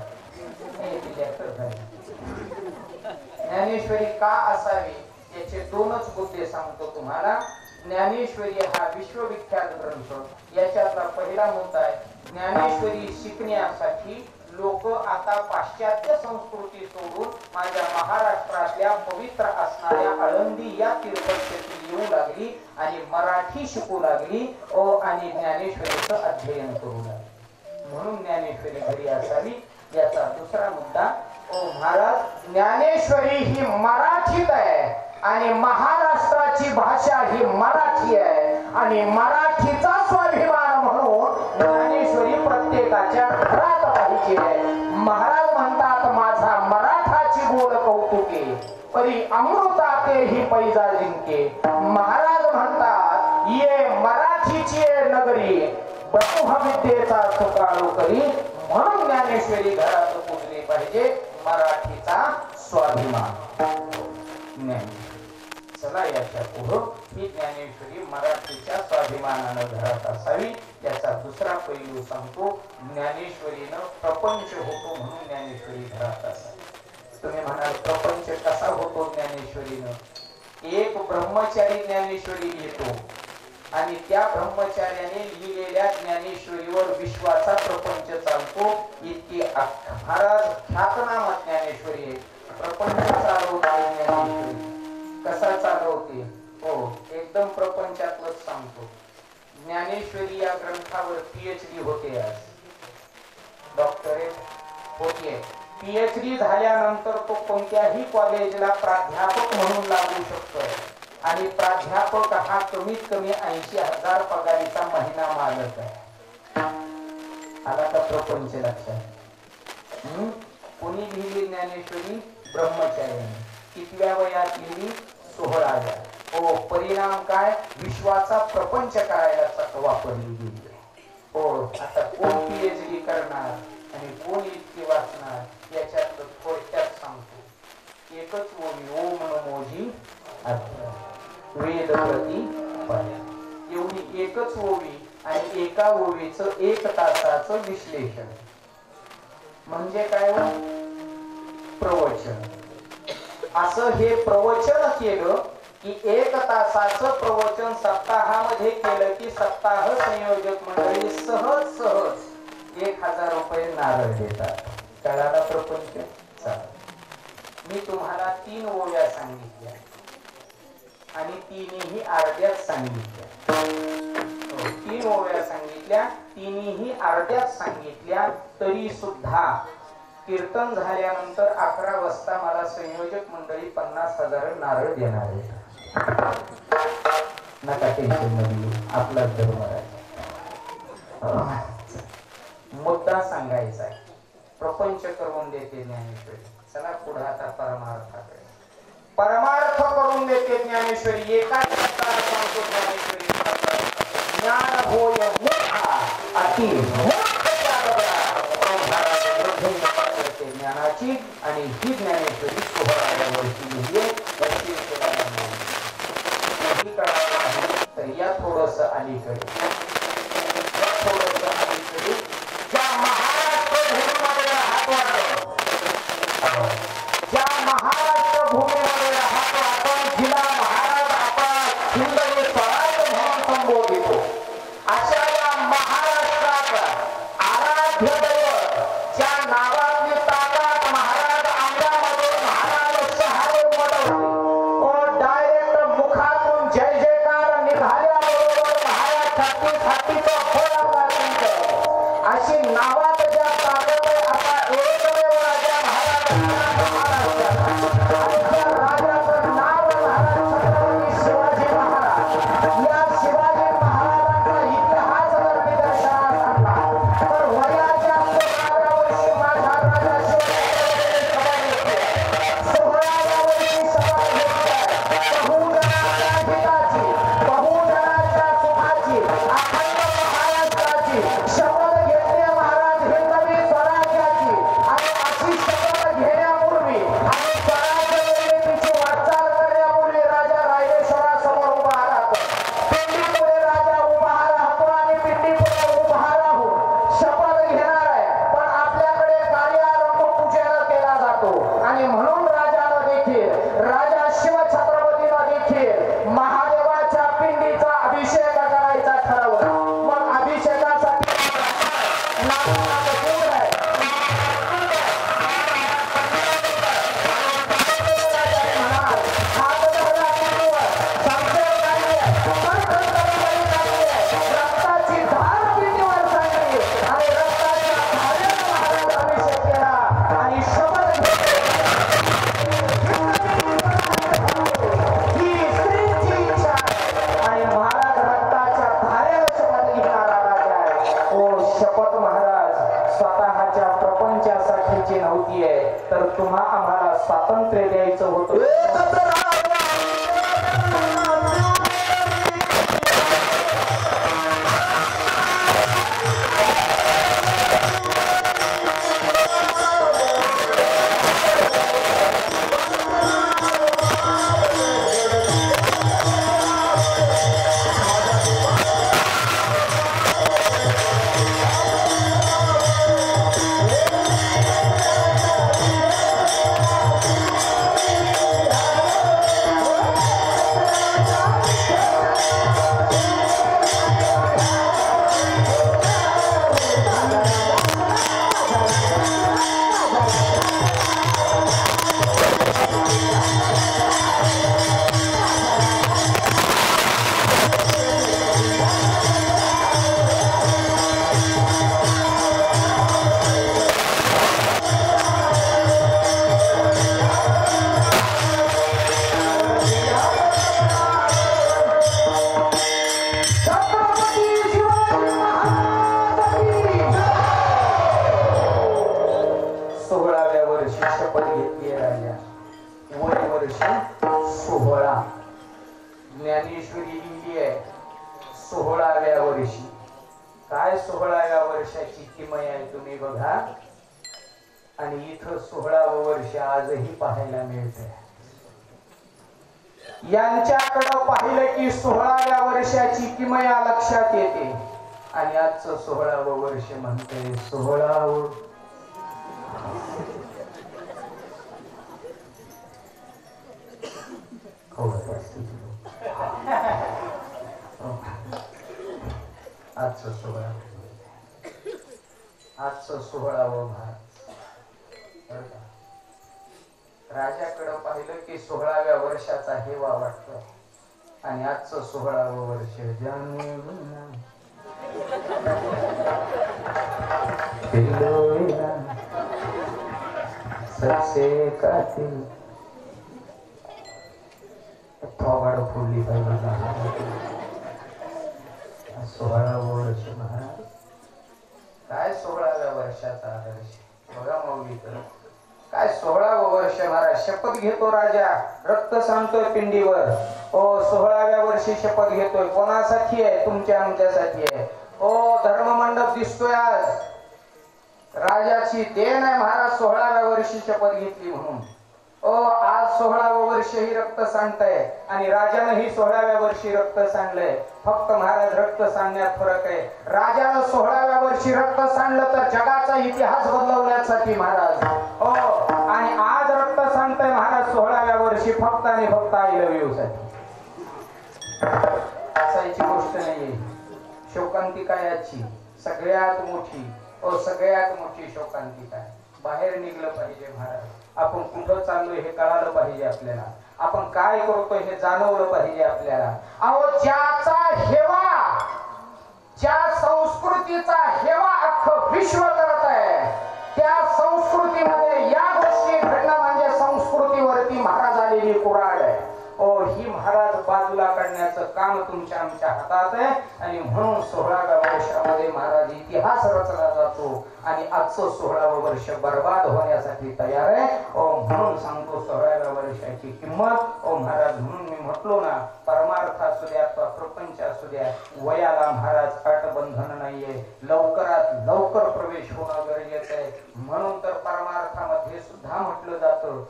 ज्ञानेश्वरी का असावी याचे दोनच मुद्दे सांगतो तुम्हाला. ज्ञानेश्वरी हा विश्वविख्यात ग्रंथ. याच्यातला पहिला मुद्दा आहे, ज्ञानेश्वरी शिकण्यासाठी लोक आता पाश्चात्य संस्कृती सोडून माझ्या महाराष्ट्रातल्या पवित्र असणाऱ्या आळंदी या तीर्थक्षेत्री येऊ लागली आणि मराठी शिकू लागली आणि ज्ञानेश्वरीचं अध्ययन करू लागली. म्हणून ज्ञानेश्वरी घरी असावी. याचा दुसरा मुद्दा, महाराज ज्ञानेश्वरी ही मराठीत आहे आणि महाराष्ट्राची भाषा ही मराठी आहे आणि मराठीचा स्वाभिमान म्हणून ज्ञानेश्वरी प्रत्येकाच्या घरात पाहिजे. महाराज म्हणतात, माझा मराठाची बोल कौतुके परी अमृताते ही पैजा जिंके. महाराज म्हणतात, ये मराठीची नगरी ब्रह्मविद्येचा सुकाळू करी. म्हणून ज्ञानेश्वरी घरात पोचली पाहिजे. मराठीचा स्वाभिमान. चला याच्या पुढं ही ज्ञानेश्वरी मराठीच्या स्वाभिमानानं घरात असावी. याचा दुसरा पैलू सांगतो, ज्ञानेश्वरीनं प्रपंच होतो म्हणून ज्ञानेश्वरी घरात असावी. तुम्ही म्हणाल प्रपंच कसा होतो ज्ञानेश्वरीनं? एक ब्रह्मचारी ज्ञानेश्वरी लिहितो आणि त्या ब्रह्मचार्याने लिहिलेल्या ज्ञानेश्वरीवर विश्वाचा प्रपंच चालतो. इतकी महाराज ख्यातनाम ज्ञानेश्वरी आहे. प्रपंच चालवणारी ज्ञानेश्वरी कसा चालवते हो एकदम प्रपंचातलंच सांगतो. ज्ञानेश्वरी या ग्रंथावर PhD होते, आज डॉक्टरेट होते. PhD झाल्यानंतर तो कोणत्याही कॉलेजला प्राध्यापक म्हणून लागू शकतो आणि प्राध्यापक हा कमीत कमी 80,000 पगारीचा महिना मालक आहे. आला का प्रपंच लक्षात. कोणी लिहिली ज्ञानेश्वरी? ब्रह्मचार्याने. कितव्या वयात लिहिली? 16व्या. हो, परिणाम काय? विश्वाचा प्रपंच करायला वापरली गेली. हो, आता कोण PhD करणार आणि कोण इतके वाचणार याच्यात थोडक्यात सांगतो. एकच ओवी, ओम नमोजी वेद प्रती एवढी एकच ओवी आणि एका ओवीचं 1 तासाचं विश्लेषण म्हणजे काय? प्रवचन. असं हे प्रवचन केलं की 1 तासाचं प्रवचन सप्ताहामध्ये केलं की सप्ताह संयोजक मंडळी सहज 1000 रुपये नारळ देतात. कळाला प्रपंच? मी तुम्हाला 3 ओव्या सांगितल्या आणि तिन्ही अर्ध्यात सांगितल्या. 3 ओव्या सांगितल्या, तिन्ही अर्ध्यात सांगितल्या. तरी सुद्धा कीर्तन झाल्यानंतर 11 वाजता मला संयोजक मंडळी 50,000 नारळ देणार आहे. नका टेन्शन मध्ये, आपला धर्म आहे. मुद्दा सांगायचा आहे. प्रपंच करून देते ज्ञानेश्वरी. चला पुढे आता परमार्थाकडे. परमार्थ करून देते ज्ञानेश्वरी. एका सांगतो ज्ञानेश्वरी, ज्ञान होय मोठा अति ज्ञानाची आणि ही ज्ञानेश्वरी 16व्या वर्षी लिहिली. तर या थोडस अलीकडे ज्या महाराष्ट्र भूमीमध्ये राहत आपण जिला महाराज आपण हिंदवी स्वराज्य म्हणून संबोधितो अशा या महाराष्ट्रात आराध्य दैवत ज्या नावातली ताकद महाराज अंगामध्ये महाराज शहारे उमटवते. डायरेक्ट मुखातून जय जयकार निघाल्याबरोबर महाराज छातीचा फोडा अशी नावात ज्या ताकद आहे. आता एकमेव राजा राजाचं नाव महाराज छत्रपती शिवाजी महाराज. या शिवाजी महाराजांचा इतिहास जर निदर्शनास आणला तर वयाच्या 16व्या वर्षी माझा राजा शिवाजी 16व्या वर्षी सभा घेतली. बहुजनाच्या हिताची, बहुजनाच्या सुखाची, अखंड महाराष्ट्राची शपथ घेतली महाराज हिंदवी स्वराज्याची. आणि अशी शपथ घेण्यापूर्वी आणि स्वराज्य निर्मितीची वाटचाल करण्यापूर्वी राजा रायरेश्वरासमोर उभा राहतो. पिंडीपुढे राजा उभा राहतो आणि पिंडीपुढे उभा राहून शपथ घेणार आहे. पण आपल्याकडे कार्यारंभ पूजेला केला जातो आणि म्हणून राजाला देखील, राजा शिवछत्रपतीला देखील महादेवाच्या पिंडीचा अभिषेक करायचा ठरवला. मग अभिषेकासाठी नागाचा दूर आहे. हात धरला पिंडीवर, संशय नाही आहे, रक्ताची धार पिंडीवर सांडली आणि रक्ताच्या धारेने महाराज अभिषेक केला आणि शपथ घेतली. ही स्त्रीची इच्छा आणि महाराज रक्ताच्या धारेने शपथ घेणारा राजा आहे. ओ शपथ महाराज स्वतःच्या प्रपंचासाठीची नव्हती आहे, तर तुम्हा आम्हाला स्वातंत्र्य द्यायचं होतं. काय 16व्या वर्षाची किमया आहे तुम्ही बघा. आणि इथं 16वं वर्ष आजही पाहायला मिळते. यांच्याकडं पाहिलं की 16व्या वर्षाची किमया लक्षात येते. आणि आजचं 16वं वर्ष म्हणते 16वं. आजचं 16वं. आजचं 16वं भारत. राजाकडं पाहिलं की 16व्या वर्षाचा हेवा वाटतो. आणि आजचं 16वं वर्ष सबसे कातिल थोबाड फुडली पाहिजे. 16वं वर्ष महाराज. काय 16व्या वर्षाचा आदर्श बघा मौली. काय 16वं वर्ष महाराज. शपथ घेतो राजा, रक्त सांडतोय पिंडीवर. ओ 16व्या वर्षी शपथ घेतोय. कोणासाठी आहे? तुमच्या आमच्यासाठी आहे. ओ धर्ममंडप दिसतोय आज. राजाची देण आहे महाराज 16व्या वर्षी शपथ घेतली म्हणून. ओ आज 16वं वर्ष ही रक्त सांडतंय. आणि राजानं ही 16व्या वर्षी रक्त सांडलंय. फक्त महाराज रक्त सांडण्यात फरक आहे. राजानं 16व्या वर्षी रक्त सांडलं तर जगाचा इतिहास बदलवण्यासाठी महाराज. हो आणि आज रक्त सांडतंय महाराज 16व्या वर्षी फक्त आणि फक्त आय लव्ह यू साठी. असायची गोष्ट नाहीये. शोकांतिका याची सगळ्यात मोठी सगळ्यात मोठी शोकांतिका. बाहेर निघलं पाहिजे महाराज. आपण कुठं चाललोय हे कळालं पाहिजे आपल्याला. आपण काय करतोय हे जाणवलं पाहिजे आपल्याला. अहो ज्याचा हेवा, ज्या संस्कृतीचा हेवा अख्खं विश्व करत आहे, त्या संस्कृतीमध्ये या गोष्टी घडणं म्हणजे संस्कृतीवरती महाराज आलेली कुऱ्हाड आहे. ही महाराज बाजूला काढण्याचं काम तुमच्या आमच्या हातात आहे. आणि म्हणून 16व्या वर्षामध्ये महाराज इतिहास रचला जातो. आणि आजचं 16वं वर्ष बर्बाद होण्यासाठी तयार आहे. म्हणून सांगतो 16व्या वर्षाची किंमत. महाराज म्हणून मी म्हटलो ना, परमार्थ असू द्या अथवा प्रपंच असू द्या, वयाला महाराज अटबंधन नाहीये. लवकरात लवकर प्रवेश होणं गरजेचं आहे. म्हणून तर परमार्थामध्ये सुद्धा म्हटलं जातं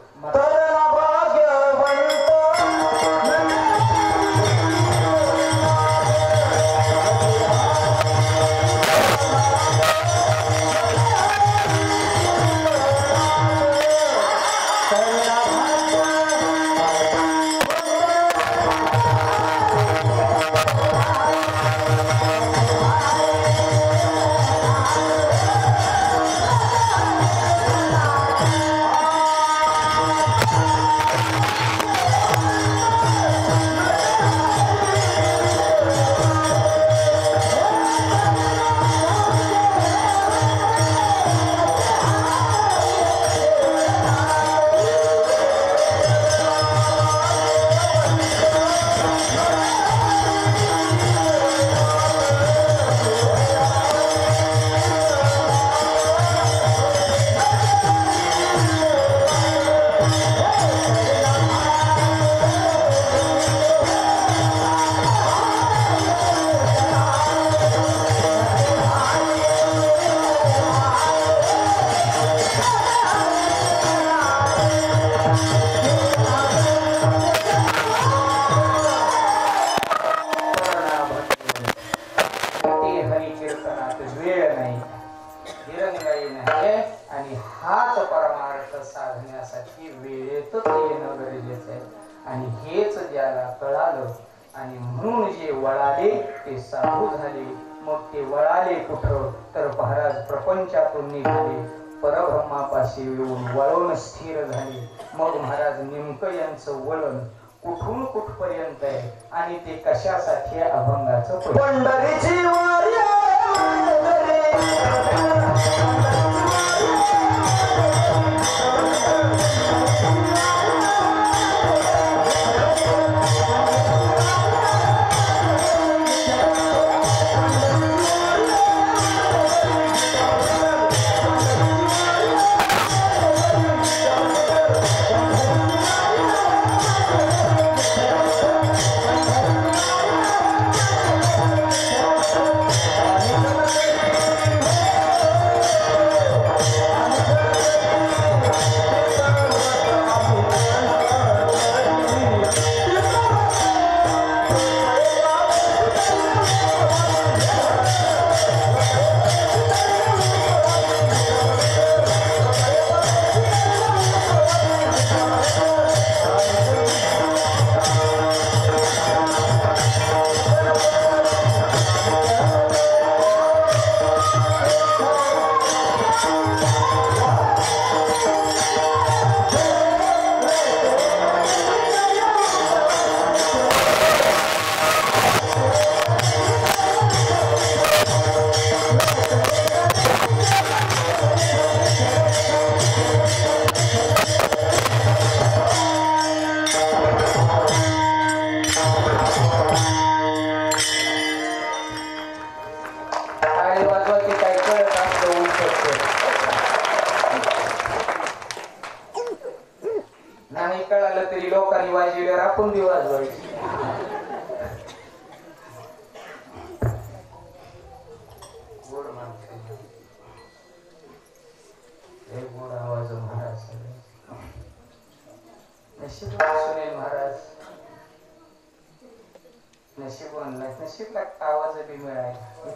परब्रह्मापाशी येऊन वळण स्थिर झाले. मग महाराज नेमकं यांचं वळण कुठून कुठपर्यंत आहे आणि ते कशासाठी अभंगाचं पंढरीची वारी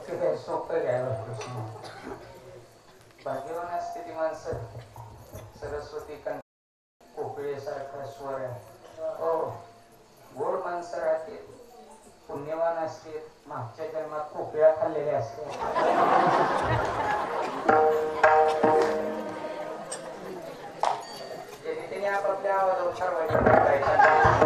ते काय सोपं घ्यायला कृष्ण भाग्यवान असते ती माणसं. सरस्वती कंठ कोकिळेसारखा स्वर आहे. हो, गोड माणसं राहते, पुण्यवान असते, मागच्या जन्मात कोकिळा खाल्लेल्या असते. त्याने आपापल्या आवाजावर ठरवायचं.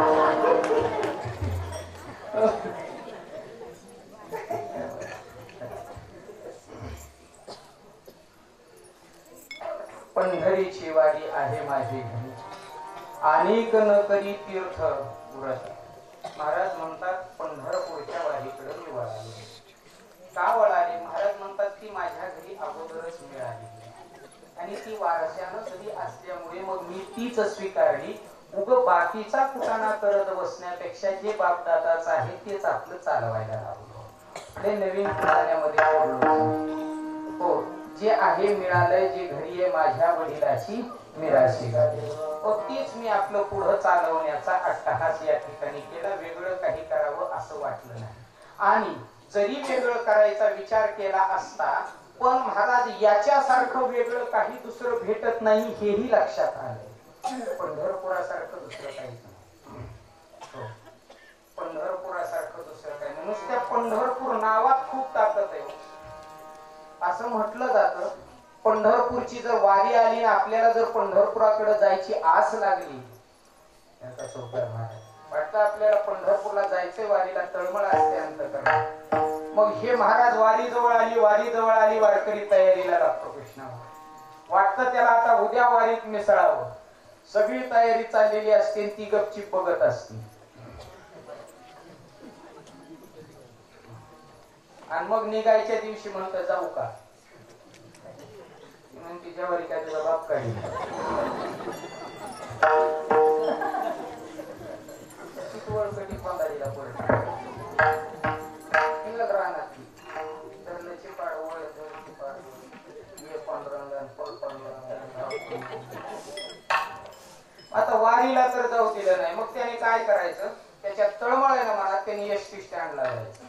पंढरीची वारी आहे माझी घरी, अनेक न करी तीर्थ व्रत. महाराज म्हणतात पंढरपूरच्या वारीकडे मी वळाले. का वळाले? महाराज म्हणतात ती माझ्या घरी अगोदरच मिळाली आणि ती वारशानं कधी असल्यामुळे मग मी तीच स्वीकारली. उग बाकीचा कुटाणा करत बसण्यापेक्षा जे बापदादाच आहे तेच आपलं चालवायला लागलो. ते नवीन कुटाण्यामध्ये पडलो. हो, जे आहे मिळालंय, जे घरी आहे माझ्या वडिलाची मिराशी गाडी, तीच मी आपलं पुढं चालवण्याचा अट्टहास या ठिकाणी केला. वेगळं काही करावं असं वाटलं नाही. आणि जरी वेगळं करायचा विचार केला असता, पण महाराज याच्यासारखं वेगळं काही दुसरं भेटत नाही हेही लक्षात आलं. पंढरपुरासारखं दुसरं काहीच नाही. हो, पंढरपुरासारखं दुसरं काही नाही. नुसत्या पंढरपूर नावात खूप ताकद आहे. असं म्हटलं जातं पंढरपूरची जर वारी आली ना, आपल्याला जर पंढरपुराकडे जायची आस लागली, वाटतं आपल्याला पंढरपूरला जायचंय, वारीला तळमळ असते अंतःकरणात. मग हे महाराज वारी जवळ आली, वारी जवळ आली, वारकरी तयारीला लागतो. कृष्णा वाटतं त्याला आता उद्या वारीत मिसळावं. सगळी तयारी चाललेली असते, ती गपचीप बघत असते. आणि मग निघायच्या दिवशी म्हणतं जाऊ का? तिच्या वारी काय तुझा बाप काढी वळकटी पंधारीला पडत राहणार ती धरण्याची पाड वळ धरण्याची पाड ये पांडुरंगा आता वारीला तर जाऊ दिलं नाही. मग त्याने काय करायचं? त्याच्या तळमळायला म्हणा त्यांनी एसटी स्टँडला जायचं.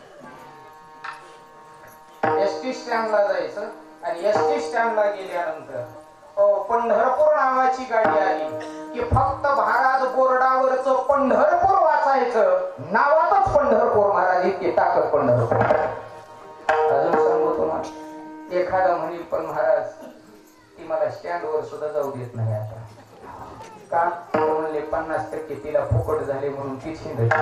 एसटी स्टँडला जायचं आणि एसटी स्टँडला गेल्यानंतर पंढरपूर नावाची गाडी आली की फक्त महाराज बोर्डावरचं पंढरपूर वाचायचं. नावातच पंढरपूर. महाराज इतकी ताकद पंढरपूर. अजून सांगू तुम्हाला, एखादा म्हणेल पण महाराज ती मला स्टँडवर सुद्धा जाऊ देत नाही आता. का? म्हणले 50% तिला फुकट झाले म्हणून ती छिंद.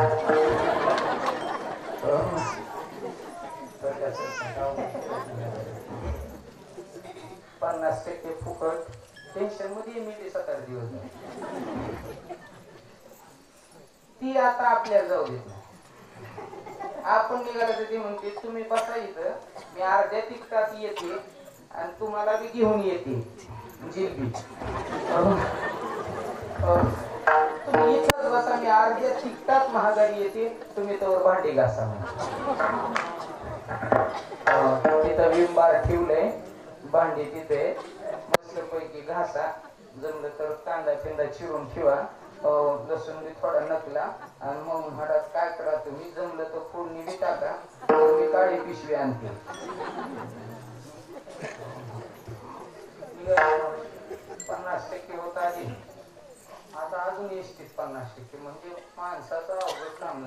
50% फुकट. टेन्शन मध्ये मी 7-8 दिवस ती आता आपल्याला जाऊ देत नाही. आपण निघालं तर ती म्हणते तुम्ही बसा इथं, मी अर्ध्या तिकटात येते आणि तुम्हाला बी घेऊन येते जिलबी. तुम्ही इथंच बसा, मी अर्ध्या तिकटात महागारी येते, तुम्ही तर भांडी घासा. तिथं विंबार ठेवलंय, भांडी तिथे मस्तपैकी घासा. जमलं तर कांदा पिंदा चिरून ठेवा, लसूण बी थोडा नकला आणि मग म्हणात काय करा तुम्ही, जमलं तर फोडणी बी टाका, मी काळी पिशवी आणते. 50% होत आधी, आता अजून एसटीत 50%. म्हणजे माणसाचा अवघड काम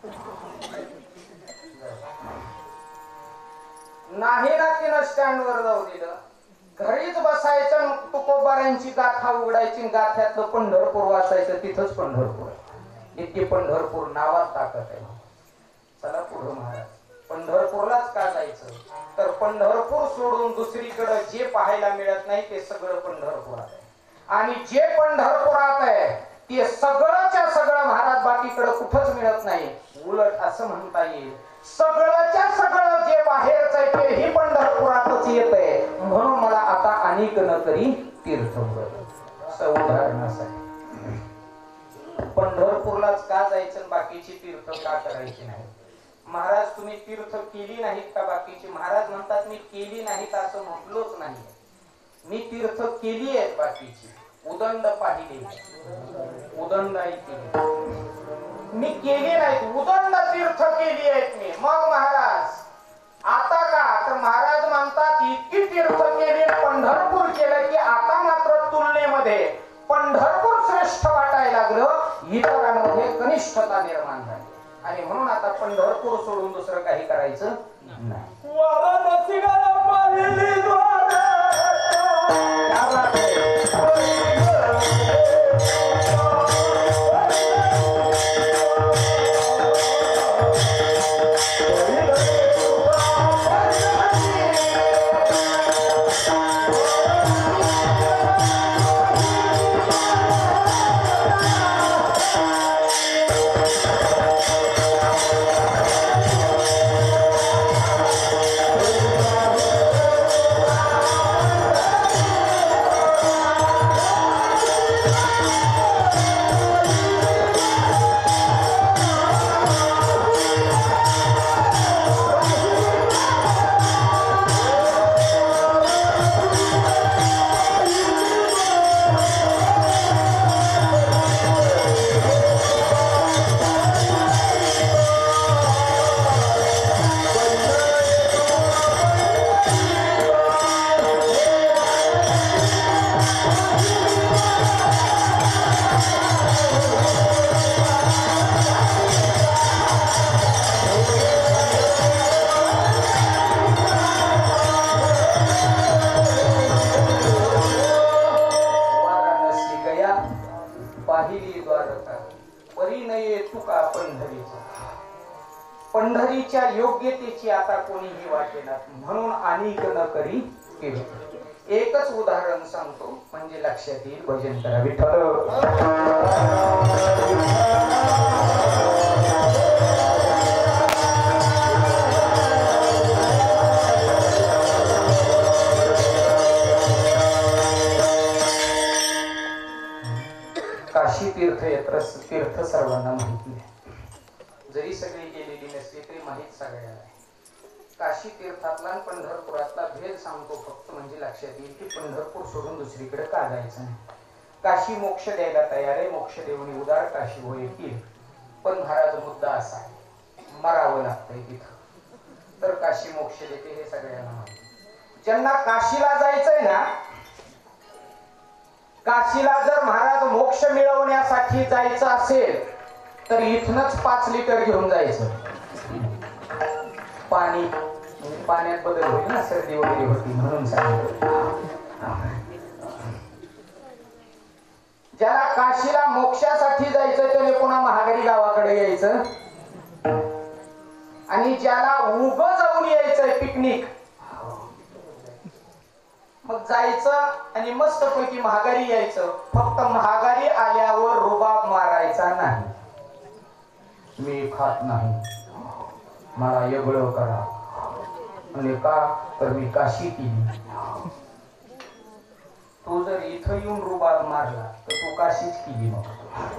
नाही ना. तिनं स्टँडवर जाऊ दिलं, घरीच बसायचं, तुकोबारांची गाथा उघडायची, गाथ्यातलं पंढरपूर वाचायचं. तिथंच पंढरपूर. इतकी पंढरपूर नावात ताकद आहे. चला पुढं महाराज. पंढरपूरलाच का जायचं? तर पंढरपूर सोडून दुसरीकडे जे पाहायला मिळत नाही ते सगळं पंढरपुरात आहे. आणि जे पंढरपुरात आहे ते सगळंच्या सगळं महाराज बाकीकडे कुठंच मिळत नाही. उलट असं म्हणता येईल, सगळंच्या सगळं जे बाहेरच आहे तेही पंढरपुरातच येतंय. म्हणून मला आता अनेक न करी तीर्थ उदाहरणासाठी पंढरपूरलाच का जायचं, बाकीची तीर्थ का करायची नाही? महाराज तुम्ही तीर्थ केली नाहीत का बाकीची? महाराज म्हणतात मी केली नाहीत असं म्हटलोच नाही, मी तीर्थ केली आहेत बाकीची. उदंड पाहिली, उदंड ऐकली, मी केली नाहीत, उदंड तीर्थ केली आहेत मी. मग महाराज आता का तर महाराज म्हणतात इतकी तीर्थ केली पंढरपूर केलं की आता मात्र तुलनेमध्ये पंढरपूर श्रेष्ठ वाटायला लागलं इतरांमध्ये कनिष्ठता निर्माण झाली आणि म्हणून आता पंढरपूर सोडून दुसरं काही करायचं नाही वाराणसी गाया पाहिली द्वार पंढरीच्या योग्यतेची आता कोणीही वाटेना म्हणून अनेक न करी केले एकच उदाहरण सांगतो म्हणजे लक्षात येईल भजन करा विठ्ठल काशी तीर्थ सर्वांना माहिती आहे जरी सगळी गेलेली नसली तरी माहीत सगळ्याला आहे काशी तीर्थातला आणि पंढरपुरातला भेद सांगतो फक्त म्हणजे लक्षात येईल की पंढरपूर सोडून दुसरीकडे का जायचं नाही काशी मोक्ष द्यायला तयार आहे मोक्ष देऊनी उदार काशी हो येतील पण महाराज मुद्दा असा आहे मरावं लागतंय तिथं तर काशी मोक्ष देते हे सगळ्यांना माहिती ज्यांना काशीला जायचंय ना काशीला जर महाराज मोक्ष मिळवण्यासाठी जायचं असेल तर इथनच 5 लिटर घेऊन जायचं पाणी पाण्यात बदल होईल ना सर्दी वगैरे होती म्हणून सांगितलं ज्याला काशीला मोक्षासाठी जायचं त्याने पुन्हा महागारी गावाकडे यायचं आणि ज्याला उग जाऊन यायचंय पिकनिक मग जायचं आणि मस्तपैकी महागारी यायचं फक्त महागारी आल्यावर रुबाब मारायचा नाही मी खात नाही मला एवढं करा म्हणजे का तर मी काशी केली तू जर इथं येऊन रुबाब मारला तर तू काशीच केली मग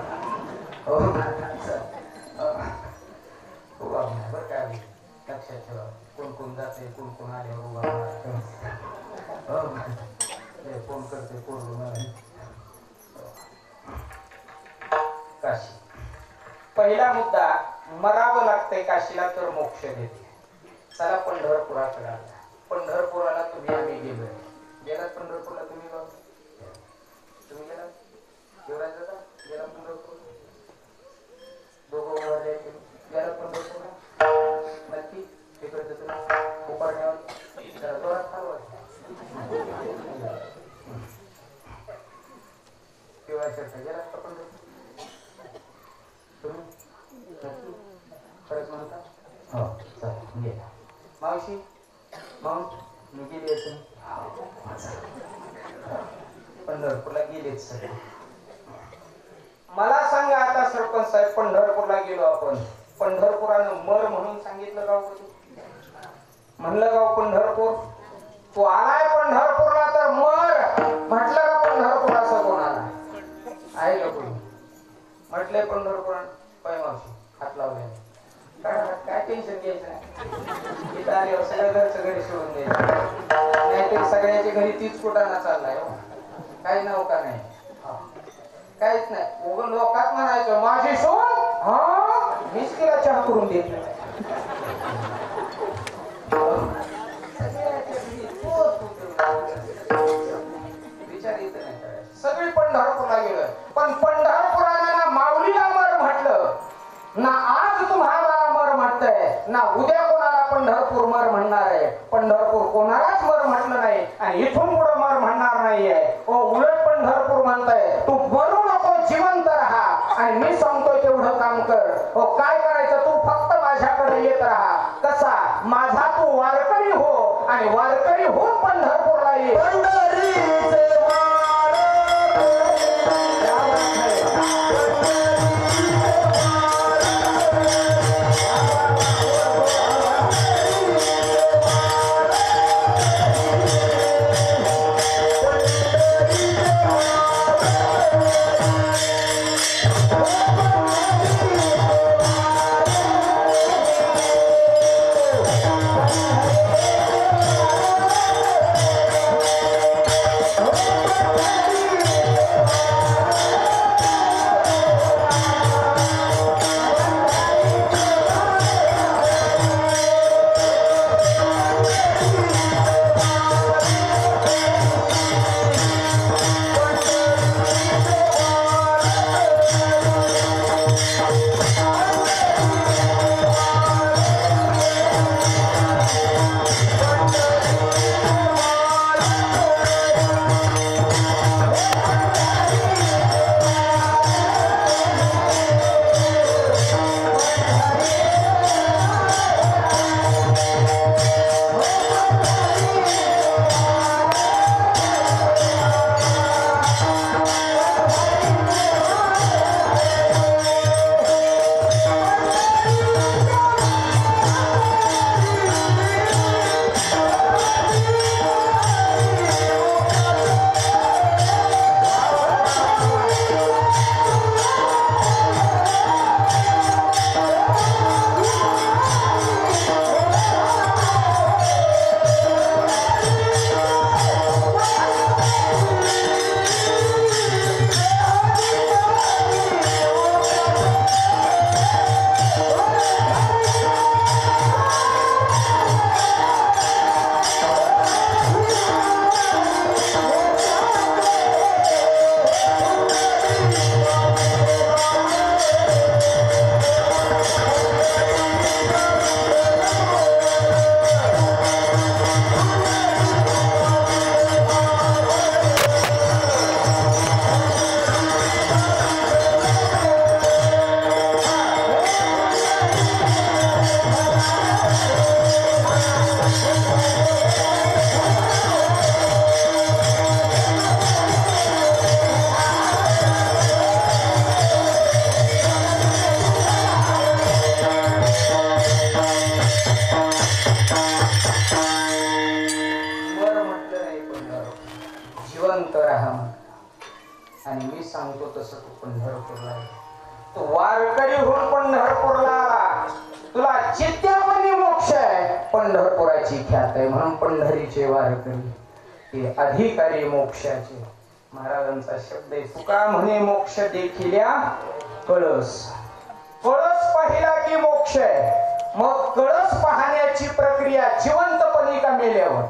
रुबाब नाही बरं काय लक्षात ठेवा कोण कोण जाते कोण कोण आल्यावर रुबाब मारते कोण करते कोण काशी पहिला मुद्दा मरावं लागतंय काशीला तर मोक्ष देते चला पंढरपुराकडे आला पंढरपुराला तुम्ही आम्ही गेलोय गेलात पंढरपूरला तुम्ही गेला शिवराज दादा गेला पंढरपूर दोघं उभारले गेला पंढरपूरला नक्की तिकडचं तुम्ही उपारण्यावर जरा जोरात चालू शिवराज गेला पंढरपूर खरंच म्हणता हो चालेल गेला मावशी मग मी गेली असेल पंढरपूरला गेलेच सगळे मला सांगा आता सरपंच साहेब पंढरपूरला गेलो आपण पंढरपुरानं मर म्हणून सांगितलं गाव कधी म्हणलं गाव पंढरपूर तू आलाय पंढरपूरला तर मर म्हटलं का पंढरपूर असं कोणाला आहे का कोणी म्हटलंय पंढरपूर पाय मावशी हात लावले काय टेन्शन घ्यायचं नाही इथं आल्यावर सगळं घरचं घरी सोडून द्यायचं नाहीतरी सगळ्याच्या घरी तीच कुटाणा चाललाय काही नाव का नाही काहीच नाही उगं लोकात म्हणायचं माझी सोन हा मीच तिला चहा करून देत नाही कोणालाच मर म्हटलं नाही आणि इथून पुढे मर म्हणणार नाहीये. ओ उलट पंढरपूर म्हणताय तू मरू नको, जिवंत राहा आणि मी सांगतोय तेवढं काम कर. ओ काय करायचं, तू फक्त माझ्याकडे येत राहा. कसा माझा तू वारकरी हो आणि वारकरी होऊन पंढरपूरला ये. आणि मी सांगतो तसं तू पंढरपूरला ये. तू वारकरी होऊन पंढरपूरला आला, तुला चित्त्यामध्ये मोक्ष आहे. पंढरपुराची ख्यात आहे म्हणून पंढरीचे वारकरी ते अधिकारी मोक्षाचे. महाराजांचा शब्द आहे, तुका म्हणे मोक्ष देखिल्या कळस. कळस पाहिला की मोक्ष आहे. मग कळस पाहण्याची प्रक्रिया जिवंतपणी का मेल्यावर?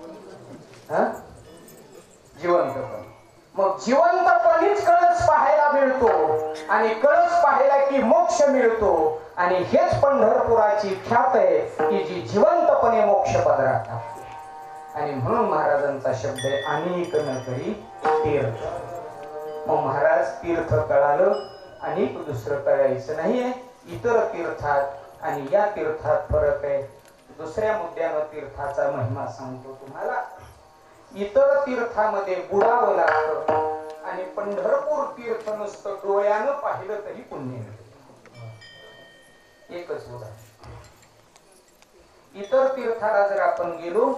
जिवंतपणी. मग जिवंतपणीच कळस पाहायला मिळतो आणि कळस पाहिला की मोक्ष मिळतो. आणि हेच पंढरपुराची ख्यात आहे की जी जिवंतपणे मोक्ष पदरात. आणि म्हणून महाराजांचा शब्द आहे, अनेक न करी तीर्थ. मग महाराज तीर्थ कळालं, अनेक दुसरं कळायचं नाहीये. इतर तीर्थात आणि या तीर्थात फरक आहे. दुसऱ्या मुद्द्यानं तीर्थाचा महिमा सांगतो तुम्हाला. इतर तीर्थामध्ये बुडावं लागतं आणि पंढरपूर तीर्थ नुसतं डोळ्यानं पाहिलं तरी पुण्य मिळतं. एकच उदाहरण. इतर तीर्थाला जर आपण गेलो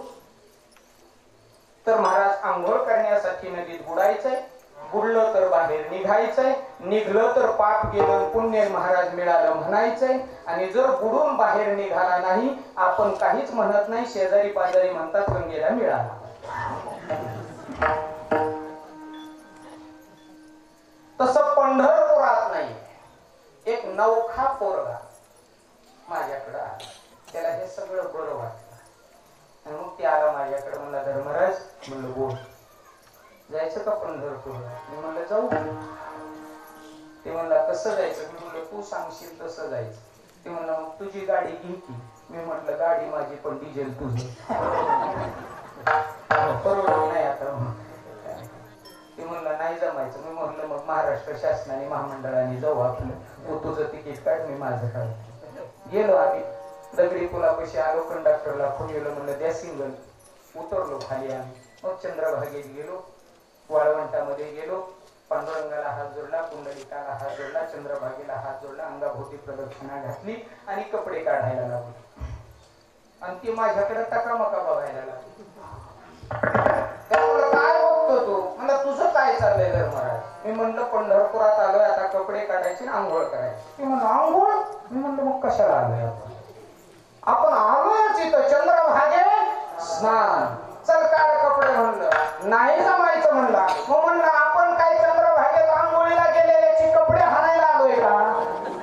तर महाराज आंघोळ करण्यासाठी नदीत बुडायचंय, बुडलं तर बाहेर निघायचंय, निघलं तर पाप गेलं पुण्य महाराज मिळालं म्हणायचंय. आणि जर बुडून बाहेर निघाला नाही आपण काहीच म्हणत नाही. शेजारी पाजारी म्हणतात गंगेला मिळाला. तसं पंढरपुरात नाही. एक नवखा पोरगा माझ्याकडे आला, त्याला हे सगळं बरं वाटलं आणि मग ते आला माझ्याकडे. म्हणला धर्मराज, म्हणलं बोल, जायचं का पंढरपूरला? मी म्हणलं जाऊ. ते म्हणला कसं जायचं? मी म्हणलं तू सांगशील तसं जायचं. ते म्हणलं मग तुझी गाडी घे की. मी म्हटलं गाडी माझी पण डिझेल तुझी परवडत नाही आता. ते म्हणलं नाही जमायचं. मी म्हटलं मग महाराष्ट्र शासनाने महामंडळाने जाऊ आपलं, तू तुझं तिकीट काढ मी माझं काढ. गेलो आम्ही दगडी पुलापाशी आलो, कंडक्टरला फोन गेलो, म्हणलं द्या सिंगल. उतरलो खाली आम्ही. मग चंद्रभागेत गेलो, वाळवंटामध्ये गेलो, पांडुरंगाला हात जोडला, पुंडलिकाला हात जोडला, चंद्रभागेला हात जोडला, अंगाभोवती प्रदक्षिणा घातली आणि कपडे काढायला लागले. आणि ती माझ्याकडे टकामका बघायला लागली. काय बघतो तू? मला तुझं काय चाललंय घर महाराज? मी म्हणलं पंढरपुरात आलोय, आता कपडे काढायचे आणि आंघोळ करायची. मी म्हणलं आंघोळ? मी म्हणलं मग कशाला आलोय आपण? आलोयच इथं चंद्रभागे स्नान, चल काढ कपडे. म्हणलं नाही जमायचं. म्हणला मग म्हणलं आपण काय चंद्रभागेत आंघोळीला गेलेल्याची कपडे हाणायला आलोय का?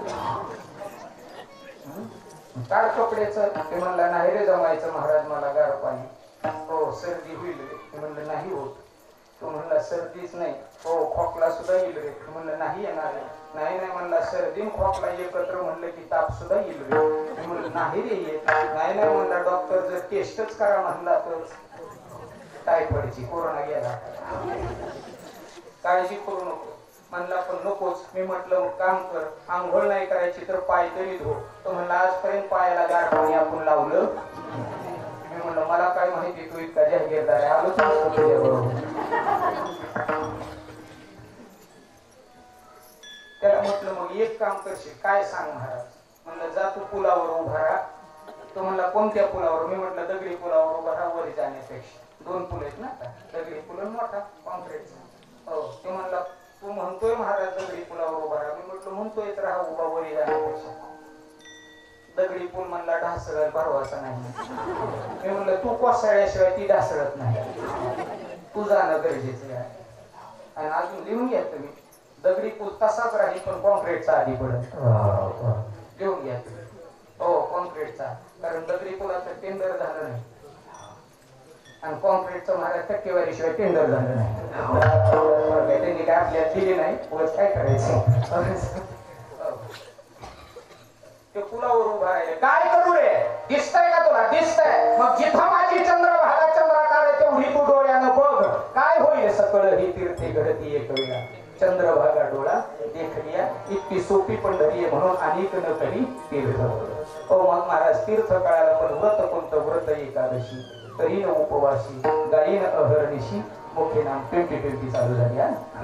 काढ कपडेच. ते म्हणला नाही रे जमायचं महाराज, मला गार पाणी. हो सर्दी होईल रे. ते म्हणलं नाही होत. तो म्हणला सर्दीच नाही, हो खोकला सुद्धा येईल रे. म्हणलं नाही येणार रे. नाही नाही म्हणला सर्दी खोकला एकत्र म्हणलं की ताप सुद्धा येईल रे. मी म्हणलं नाही रे येत. नाही नाही म्हणला डॉक्टर जर टेस्टच करा म्हणला तर टायफॉइडची, कोरोना गेला, काळजी करू नको. म्हणला पण नकोच. मी म्हटलं मग काम कर, आंघोळ नाही करायची तर पाय तरी धो. तो म्हणला आजपर्यंत पायाला गार पाणी आपण लावलं? मी म्हणलं मला काय माहिती तू इतका जाहीरदार आहे, आलोच नसतो तुझ्याबरोबर. त्याला म्हटलं मग एक काम करशील काय सांग महाराज? म्हणलं जा तू पुलावर उभा राहा. तो म्हणला कोणत्या पुलावर? मी म्हटलं दगडी पुलावर उभा राहा, वर जाण्यापेक्षा. 2 पुल आहेत ना, दगडी पुल मोठा कॉन्क्रीटचा. हो. ते म्हणला तू म्हणतोय महाराज दगडी पुलावर उभा राहा. मी म्हटलं म्हणतोयच राहा उभा, वरी जाण्यापेक्षा. दगडी पूल म्हणला ढासळायला भरवासा नाही. मी म्हणलं तू कोसळल्याशिवाय ती ढासळत नाही, तू जाणं गरजेचं आहे. आणि अजून लिहून घ्या तुम्ही, दगडी पूल तसाच राहील पण कॉन्क्रीटचा आधी पडत. लिहून घ्या तुम्ही. हो कॉन्क्रीटचा, कारण दगडी पुलाचं टेंडर झालं नाही आणि कॉन्क्रीटचं महाराज टक्केवारीशिवाय टेंडर झालं नाही. त्यांनी काय आपल्याला दिली नाही, उगाच काय करायचं. ते पुलावर उभा राहिले. काय करू रे? दिसतंय का तुला? दिसतंय. मग जिथं माझी चंद्रभागा चंद्राकार तेवढी तू डोळ्यानं बघ. काय होईल सकळ ही तीर्थे घडती एक वेळा. चंद्रभागा डोळा देखलिया इतकी सोपी पंढरी म्हणून अनेक न करी तीर्थ. हो मग महाराज तीर्थ कळायला पण व्रत कोणतं? व्रत एकादशी. करीन उपवासी, गायीन अहर्निशी, मुख्य नाम 2020 चालू झाली.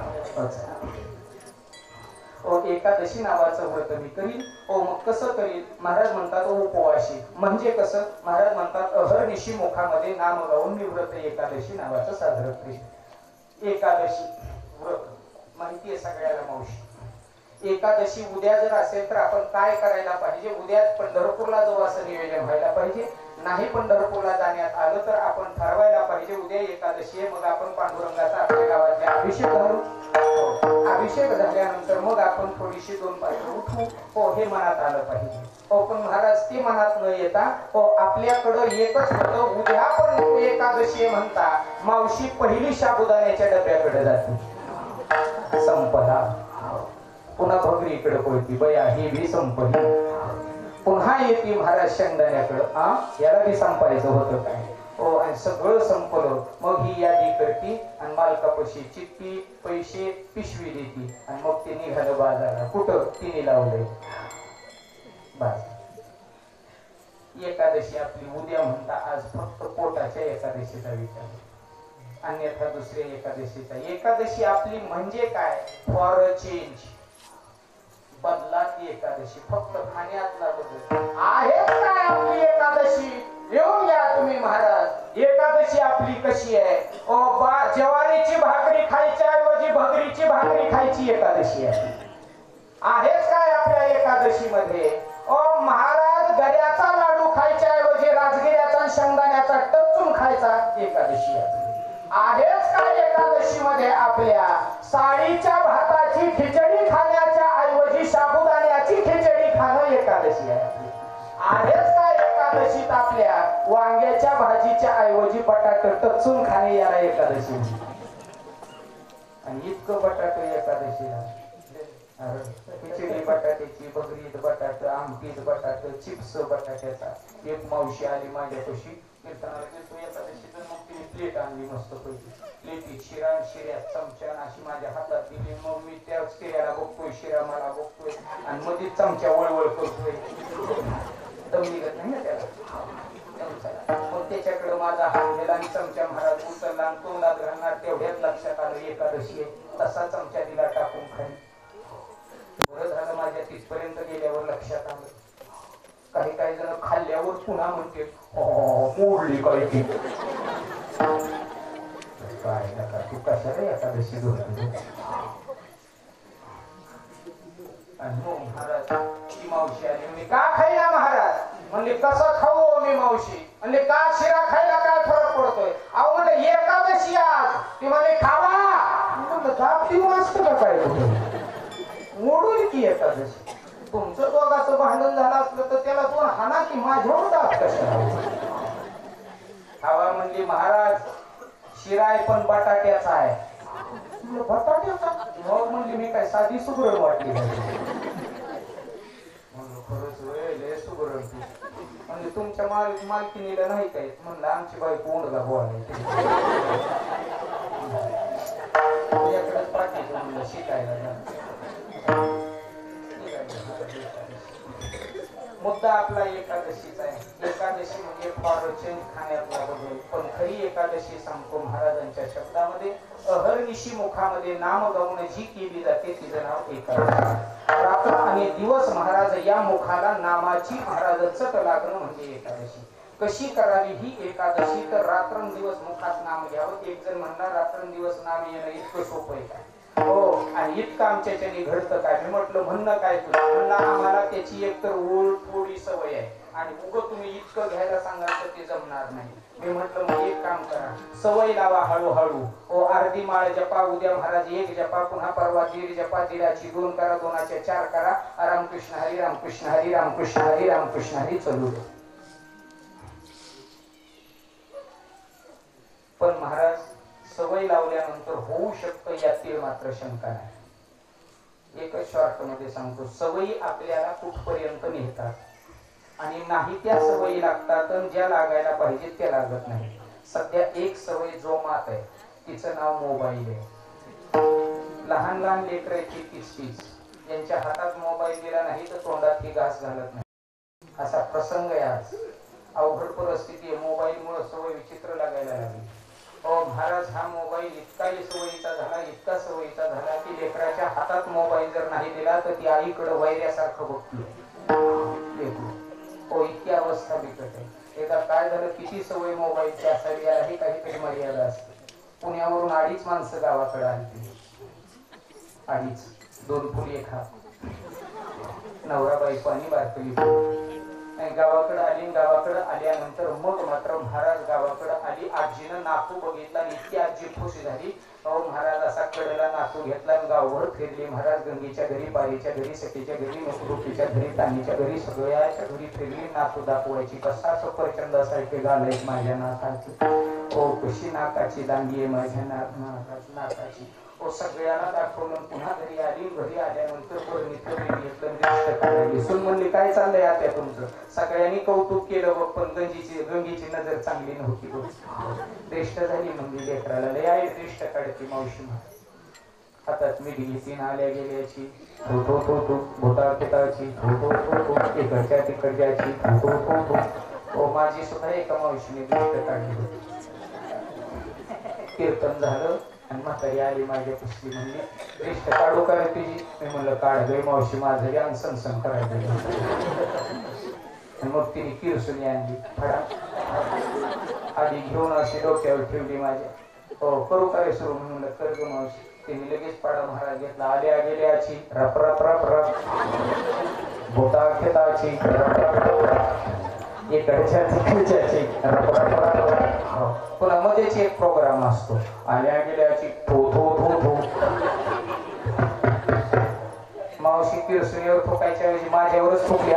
एकादशी नावाचं व्रत मी करीन. मग कसं करीन? महाराज म्हणतात उपवासी. म्हणजे कसं? महाराज म्हणतात अहर्निशी मुखामध्ये नाम गाऊन मी व्रत एकादशी नावाचं साजरं करीन. एकादशी व्रत माहिती आहे सगळ्याला मावशी. एकादशी उद्या जर असेल तर आपण काय करायला पाहिजे? उद्या पंढरपूरला जाऊ असं नियोजन व्हायला पाहिजे. नाही पंढरपूरला जाण्यात आलं तर आपण ठरवायला पाहिजे उद्या एकादशी आहे, मग आपण पांडुरंगाचा आपल्या गावातले अभिषेक घालू. अभिषेक झाल्यानंतर मग आपण थोडीशी 2 पायरी उठू. हो हे मनात आलं पाहिजे. पण महाराज ते मनात न येता आपल्याकडं एकच होतं, उद्या पण एकादशी म्हणता मावशी पहिली साबुदाण्याच्या डब्याकडे जाते. संपदा पुन्हा भगरी इकडे पळती, बया ही बी संपली. पुन्हा येते महाराज शेंगदाण्याकडं. याला बी संपायचं होतं काय? आणि सगळं संपलं. मग ही यादी करती आणि मालकापाशी चिठ्ठी, पैसे, पिशवी देती आणि मग ते निघालं बाजारला. कुठं? तिने लावलंय बाजार. एकादशी आपली उद्या म्हणता, आज फक्त पोटाच्या एकादशीचा विचार, अन्यथा दुसऱ्या एकादशीचा. एकादशी आपली म्हणजे काय? फॉर अ चेंज, बदलाची एकादशी. फक्त खाण्यातला बदल आहे काय आपली एकादशी? येऊन घ्या तुम्ही महाराज. एकादशी आपली कशी आहे? ज्वारीची भाकरी खायच्या ऐवजी भगरीची भाकरी खायची एकादशी आहे. आहेच काय आपल्या एकादशी मध्ये? महाराज गऱ्याचा लाडू खायच्या ऐवजी राजगिऱ्याचा शेंगदाण्याचा टचून खायचा एकादशी आहे. आहेच काय एकादशी मध्ये आपल्या? साडीच्या भाताची खिचडी खाण्याच्या ऐवजी साबुदाण्याची खिचडी खाणं एकादशी आहे. आहेच काय एकादशीत आपल्या? वांग्याच्या भाजीच्या ऐवजी बटाटे टचून खाणे याला एकादशी. आणि इतकं बटाटे एकादशीला खिचडी बटाट्याची, भगरीत बटाट, आमटीत बटाट, चिप्स बटाट्याचा. एक मावशी आली माझ्यापाशी कीर्तनाला गेलतो एकादशीचं, मग तिने प्लेट आणली मस्त पैकी. प्लेटीत शिरा, शिऱ्यात चमचा अशी माझ्या हातात दिली. मग मी त्या शिऱ्याला बघतोय, शिरा मला बघतोय आणि मध्ये चमचा वळवळ करतोय. दम निघत नाही ना त्याला. मग त्याच्याकडे माझा हात गेला आणि चमचा महाराज उचलला आणि तोंडात घालणार. तेवढ्यात लक्षात आलं एकादशी आहे. तसा चमचा दिला टाकून खाली. बरं झालं माझ्या तिथपर्यंत गेल्यावर लक्षात आलं. काही जण खाल्ल्यावर पुन्हा म्हणते मोडली काय ती काय नका तू कशाला एकादशी धरतो. आणि मग महाराज ती मावशी आली म्हणजे का खायला महाराज म्हणले कसं खाऊ मी मावशी म्हणले का शिरा खायला काय फरक पडतोय. अहो म्हणलं एकादशी आज ती म्हणले खावा. म्हणलं दाब देऊन असतं का काय मोडून की एकादशी. तुमचं दोघाचं भांडण झालं असलं तर त्याला दोन हाना की माझ्यावर दाब कशाला. खावा म्हणली महाराज शिरा आहे पण बटाट्याचा आहे. बटाट्याचा मग म्हणली मी काय साधी सुगरण वाटली खरंच लय सुगरण तू म्हणजे तुमच्या मालकीनीला नाही काय म्हणलं आमची बायको उंडला बोलायची पाठीचं म्हणलं शिकायला. मुद्दा आपला एकादशीचा आहे. एकादशी म्हणजे फार चेंज खाण्यातला बदल. पण खरी एकादशी सांगतो महाराजांच्या शब्दामध्ये अहर्निशी मुखामध्ये नाम गाऊन जी केली जाते तिचं नाव एकादशी. रात्र आणि दिवस महाराज या मुखाला नामाची महाराज चट लागणं म्हणजे एकादशी. कशी करावी ही एकादशी तर रात्रंदिवस मुखात नाम घ्यावं. एक जण म्हणणार रात्रंदिवस नाम येणं इतकं सोपं आहे काय. हो आणि इतकं आमच्याच्याने घडतं काय. मी म्हटलं म्हणणं काय तुझं म्हणलं आम्हाला त्याची एक तर ओळ थोडी सवय आहे आणि उगं तुम्ही इतकं घ्यायला सांगाल तर ते जमणार नाही. मी म्हटलं मग एक काम करा सवय लावा हळूहळू. ओ अर्धी माळ जपा उद्या महाराज एक जपा पुन्हा परवा दीड जपा दीडाची दोन करा दोनाच्या चार करा. रामकृष्ण हरी रामकृष्ण हरी रामकृष्ण हरी रामकृष्ण हरी चालू. पण महाराज सवय लावल्यानंतर होऊ शकतं यातील मात्र शंका नाही. एकच शॉर्ट मध्ये सांगतो सवयी आपल्याला कुठपर्यंत नेतात आणि नाही त्या सवयी लागतात आणि ज्या लागायला पाहिजे त्या लागत नाही. सध्या एक सवय जोमात आहे तिचं नाव मोबाईल आहे. लहान लहान लेकर आहेत तीच ज्यांच्या हातात मोबाईल दिला नाही तर तोंडात ही घास घालत नाही. असा प्रसंग आहे आज. अवघड परिस्थिती आहे. मोबाईल मुळे सवय विचित्र लागायला लागली. महाराज हा मोबाईल इतका सवयीचा झाला की लेकराच्या हातात मोबाईल जर नाही दिला तर ती आईकडे वैर्यासारखं बघते. इतकी अवस्था बिकट आहे. एकदा काय झालं किती सवय मोबाईलची असावी यालाही काहीतरी मर्यादा असते. पुण्यावरून 2.5 माणसं गावाकडे आली. 2.5 2 फुल एक हात नवरा बायको आणि बारकली गावाकडे आल्यानंतर मग मात्र महाराज गावाकडे आली. आजीनं नातू बघितला आणि इतकी आजी खुश झाली. महाराज असा कडेला नातू घेतला आणि गावभर फिरली. महाराज गंगेच्या घरी पारीच्या घरी सखीच्या घरी नकुरुपीच्या घरी तानीच्या घरी सगळ्याच्या घरी फिरली. नातू दाखवायची कसा सफरचंदासारखे घालायच माझ्या नाकाची. कशी नाकाची दांडी आहे माझ्या नाकाची. सगळ्याला दाखवलं पुन्हा घरी आली. घरी आल्यानंतर सुन म्हणली काय चाललंय आता तुमचं. सगळ्यांनी कौतुक केलं बघ पण गंगेची नजर चांगली नव्हती बघ. श्रेष्ठ झाली म्हणजे लेकराला लय आहे श्रेष्ठ काढती मावशी. हातात मीठ घेतली आल्या गेल्याची भोटा पिताची इकडच्या तिकडच्याची माझी सुद्धा एका मावशीने दृष्ट काढली होती. कीर्तन झालं आणि म्हातारी आली माझ्या पुसली म्हणली दृष्ट काढू का तुझी. मी म्हणलं काढ गई मावशी माझं आणि सनसन करायचं. मग तिने किरसुनी आणली फडा आधी घेऊन अशी डोक्यावर ठेवली माझ्या. करू का रे सुरू म्हणलं कर ग मावशी. तिने लगेच पाडा महाराज घेतला. आल्या गेल्याची रप रप रप रप बोटा खेताची इकडच्या तिकडच्याची रप रप रप. पुन्हा मध्येच एक प्रोग्राम असतो. आल्या गेल्याची थो थो थो थो. मावशी किरसुनीवर फुकायच्या ऐवजी माझ्यावरच फुकली.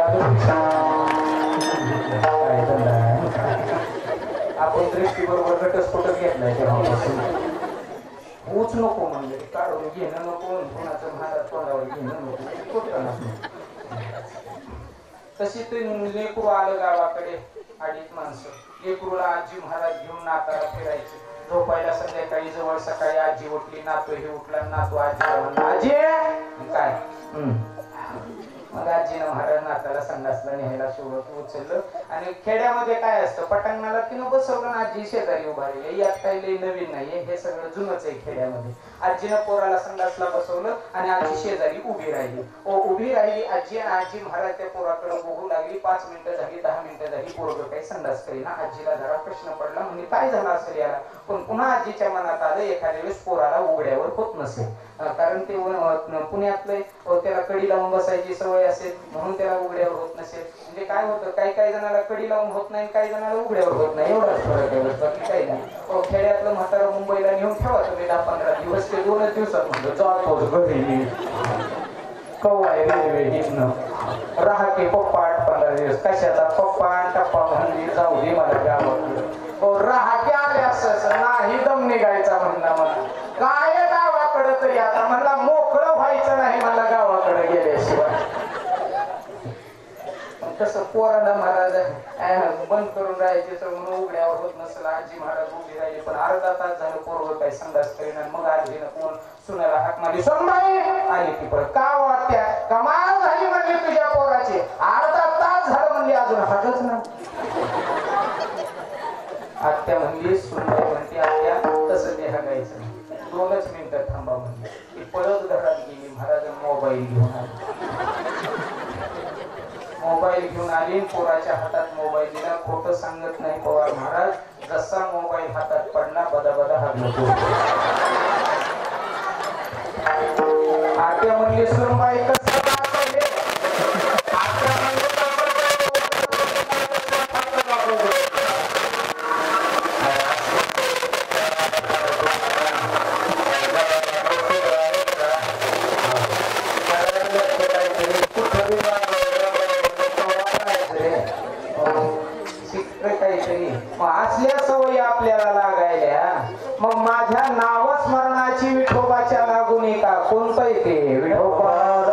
आपण दृष्टी बरोबर घटस्फोटच घेतलाय तेव्हापासून. ऊच नको म्हणले काढून घेणं नको कोणाचं महाराज तोंडावर घेणं नको. तशी ते लेकरू आलं गावाकडे 2.5 माणसं. लेकरूला आजी महाराज घेऊन नाताला फिरायचे. झोपायला संध्याकाळी जवळ सकाळी आजी उठली, नातू हे उठला, नातू आजीला म्हणला आजी काय. मग आजीनं महाराज नाताला संडासला न्यायला सोडत उचललं. आणि खेड्यामध्ये काय असतं, पटांगणाला तिनं बसवलं ना आजी शेजारी उभारली. यात काही लई नवीन नाहीये, हे सगळं जुनच आहे खेड्यामध्ये. आजीनं पोराला संडासला बसवलं आणि आजी शेजारी उभी राहिली. उभी राहिली आजी आणि आजी महाराज त्या पोराकडे बघू लागली. 5 मिनिटं झाली, 10 मिनिटं झाली, पोरग काही संडास करीना. आजीला जरा प्रश्न पडला, म्हणजे काय झालं असेल याला. पण पुन्हा आजीच्या मनात आलं एखाद्या वेळेस पोराला उघड्यावर होत नसेल, कारण ते पुण्यातले त्याला कडी लावून बसायची सवय असेल म्हणून त्याला उघड्यावर होत नसेल. म्हणजे काय होतं, काही जणाला कडी लावून होत नाही, काही जणाला उघड्यावर होत नाही, एवढाच फरक आहे, बाकी काही नाही. खेड्यातलं म्हातारा मुंबईला नेऊन ठेवा तुम्ही 10-15 दिवस, ते 2 दिवसात म्हणतो जातोच घरी कवाय रेल्वे हिथनं राहा की पप्पा 8-15 दिवस. कशाचा पप्पा टप्पा म्हणली जाऊ दे मला गावाकडे राहा की आले असं नाही दम निघायचा म्हणला मला. काय गावाकडे तरी आता म्हणला मोकळं व्हायचं नाही मला गावाकडे गेल्याशिवाय. तसं पोराला महाराज बंद करून राहायचे तर म्हणून उघड्यावर होत नसेल. आजी महाराज उभी राहिली, पण अर्धा तास झालं पोरग काही संडास करीना. मग आजीनं कोण सुनाला हाक मारली, सोनबाई आली ती परत. का वाटत्या कमाल झाली म्हणली तुझ्या पोराची, अर्धा तास झालं म्हणली अजून हातच ना. आत्या म्हणली, सुनबाई म्हणते आत्या तसं ते हागायचं 2च मिनिटं थांबा म्हणली. ती पळत घरात गेली. महाराज मोबाईल घेऊन आली, पोराच्या हातात मोबाईल दिला. खोटं सांगत नाही पवार महाराज, जसा मोबाईल हातात पडला बदा हागलं. आत्या म्हणली सुनबाई कसं असल्या सवयी आपल्याला लागायल्या. मग माझ्या नावस्मरणाची विठोबाच्या लागून का कोणतं येते विठोबा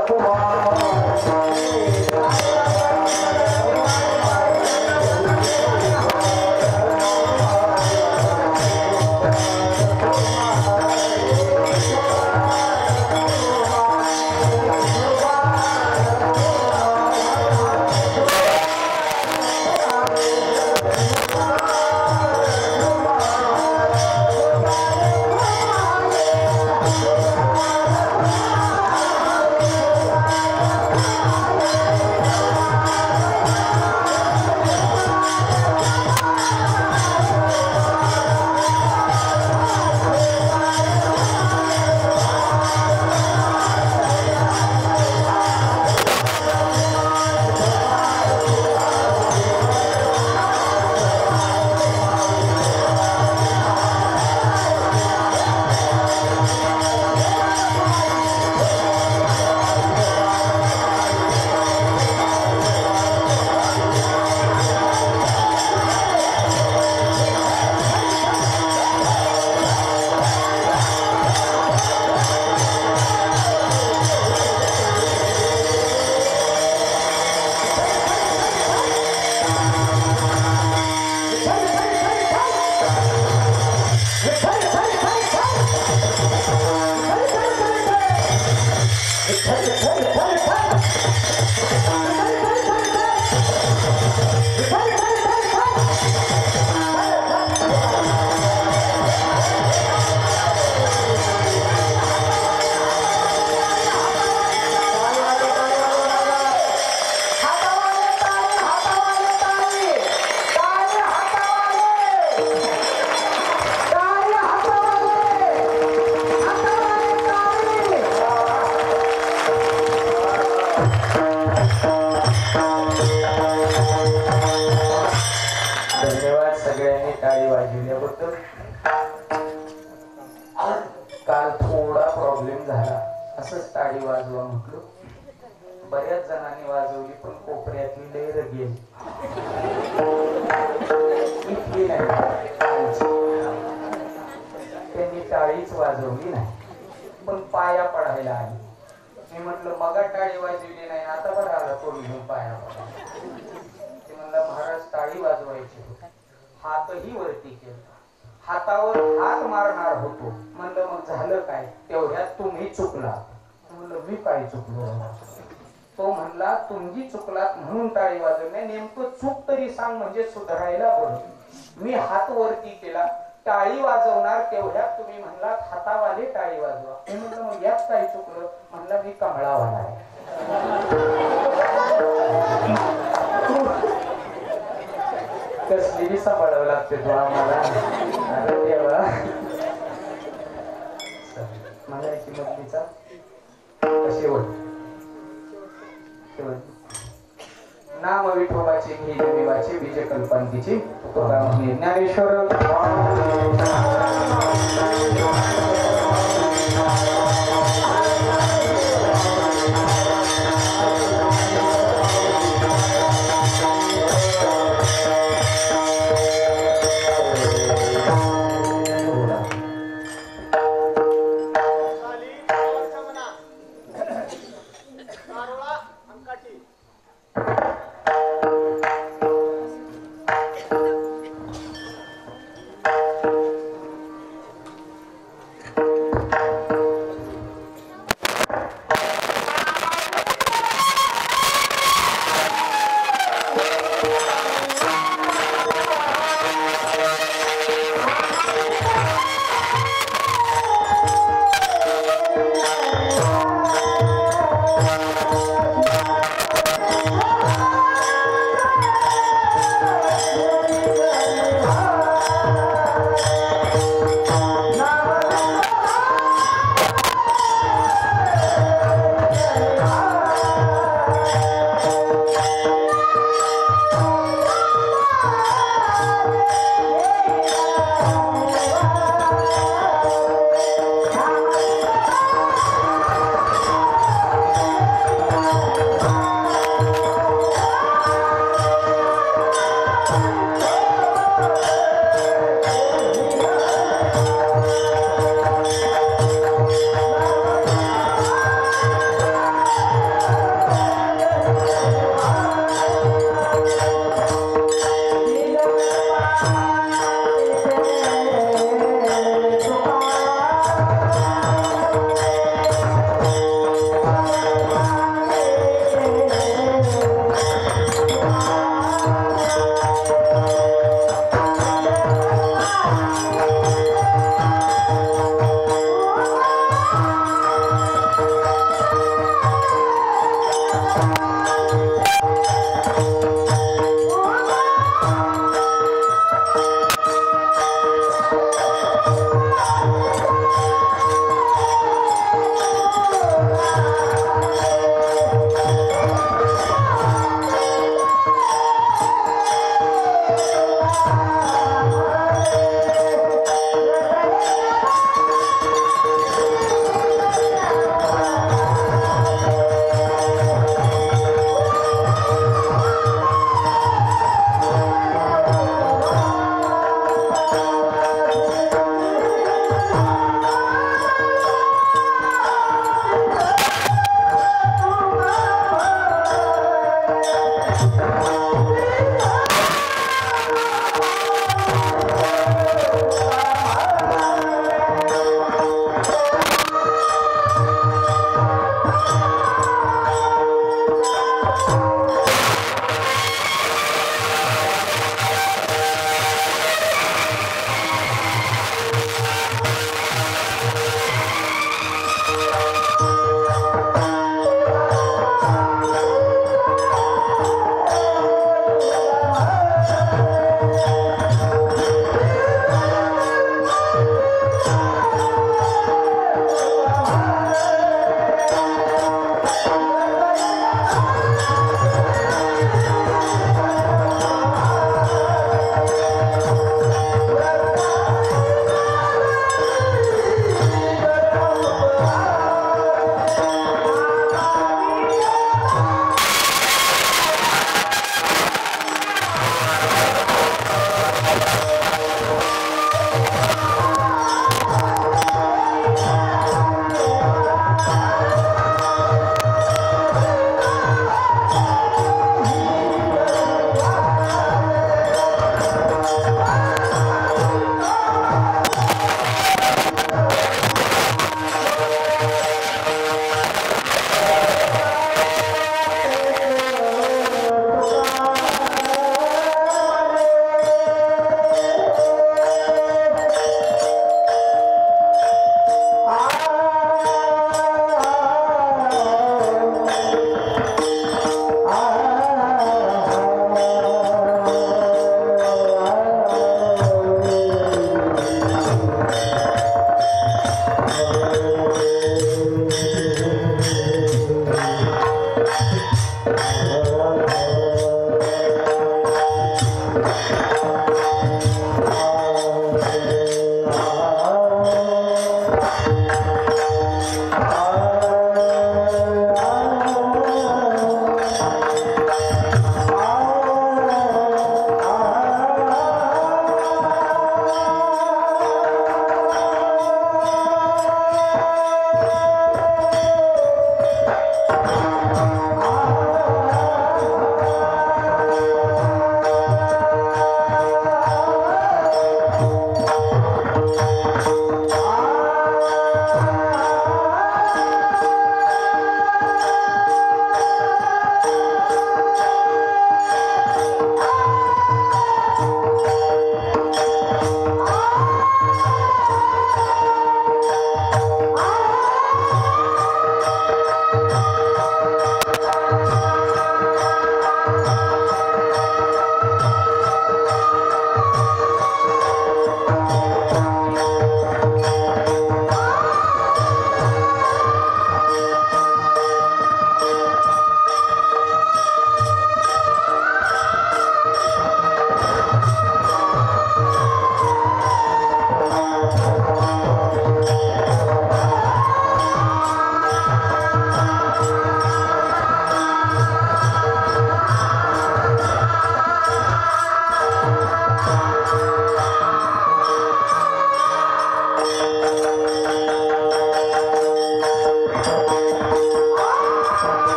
असंच टाळी वाजवा म्हटलं. बऱ्याच जणांनी वाजवली पण कोपऱ्यातली लय रगेल इतकी नाही. त्यांनी टाळीच वाजवली नाही, पण पाया पडायला आली. मी म्हटलं मगा टाळी वाजवली नाही, आता बरं आला कोण घेऊन पाया पडायला. ते म्हणलं महाराज टाळी वाजवायची होती, हातही वरती केला, हातावर हात मारणार होतो. म्हणलं मग झालं काय? तेवढ्यात तुम्ही चुकला. म्हणलं मी काय चुकलो? तो म्हणला तुम्ही चुकलात म्हणून टाळी वाजवली, नेमकं चूक तरी सांग म्हणजे सुधारायला बोल. मी हात वरती केला, टाळी वाजवणार, तेवढ्यात तुम्ही म्हणलात हातावाले टाळी वाजवा. मी म्हणलं मग यात काय चुकलं? म्हणला मी कमळावाला आहे. कसली सांभाळावं लागते तो आम्हाला. अरे देवा, मला याची मदतीचा शेवट नाम विठोबाची ही देवाची विजय कल्पांतीची ज्ञानेश्वर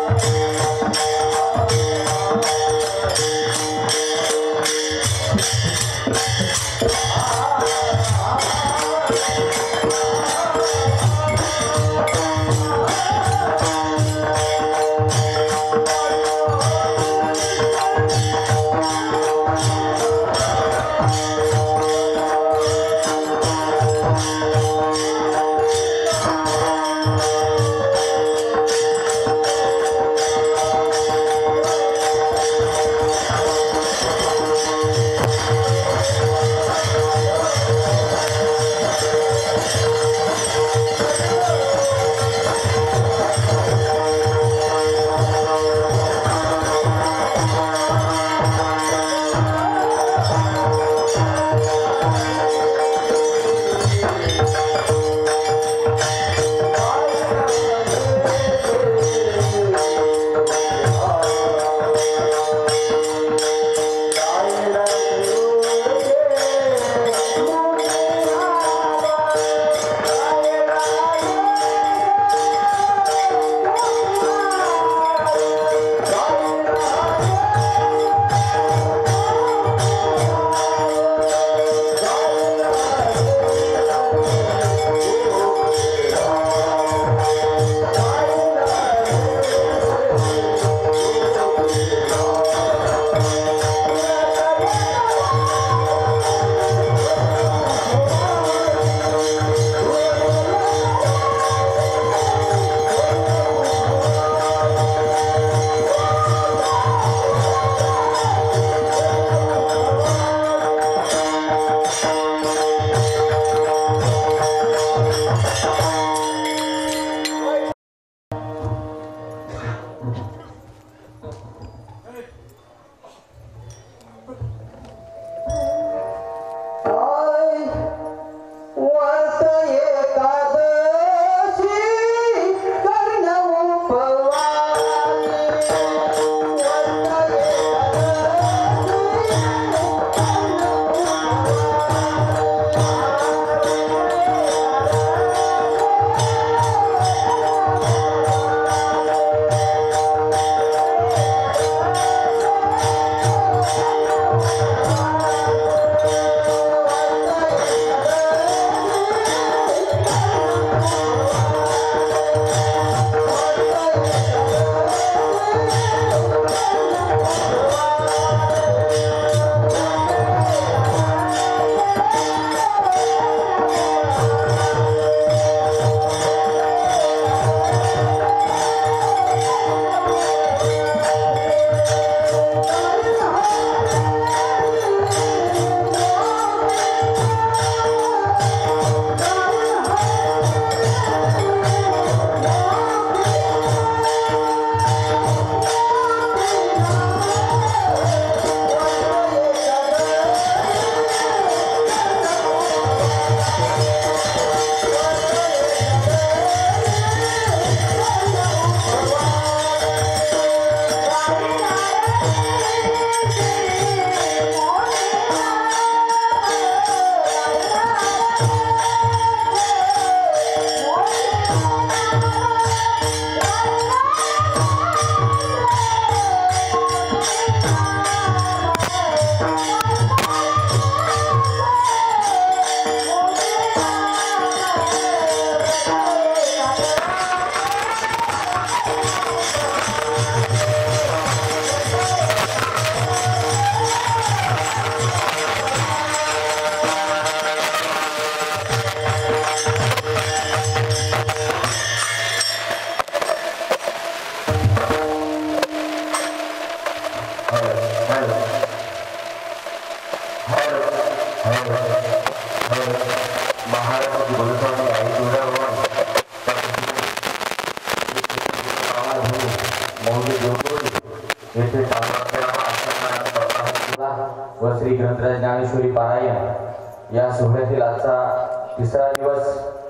व श्री ग्रंथराज ज्ञानेश्वरी पारायण या सोहळ्यातील आजचा तिसरा दिवस।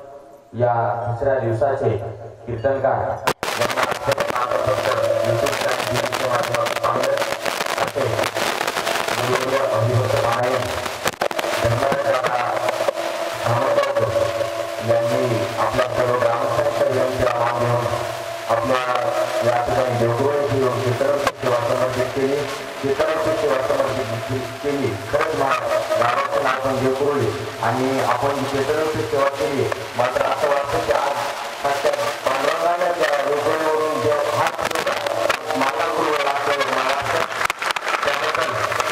या तिसऱ्या दिवसाचे कीर्तनकार यांनी आपला सर्व ग्रामस्थ यांच्या आपल्या या ठिकाणी देवगुरूंची चित्रपट सेवा समर्पित केली, चित्रपट सेवा समर्पित केली. खरंच गावाचं नाव पण देवगुरुली आणि आपण चित्रपट सेवा केली. मात्र असं वाटतं की आज पांडुरंगाने त्या देवगुरूवरून जे हात माता गुरुला असं मला वाटतं. त्याबद्दल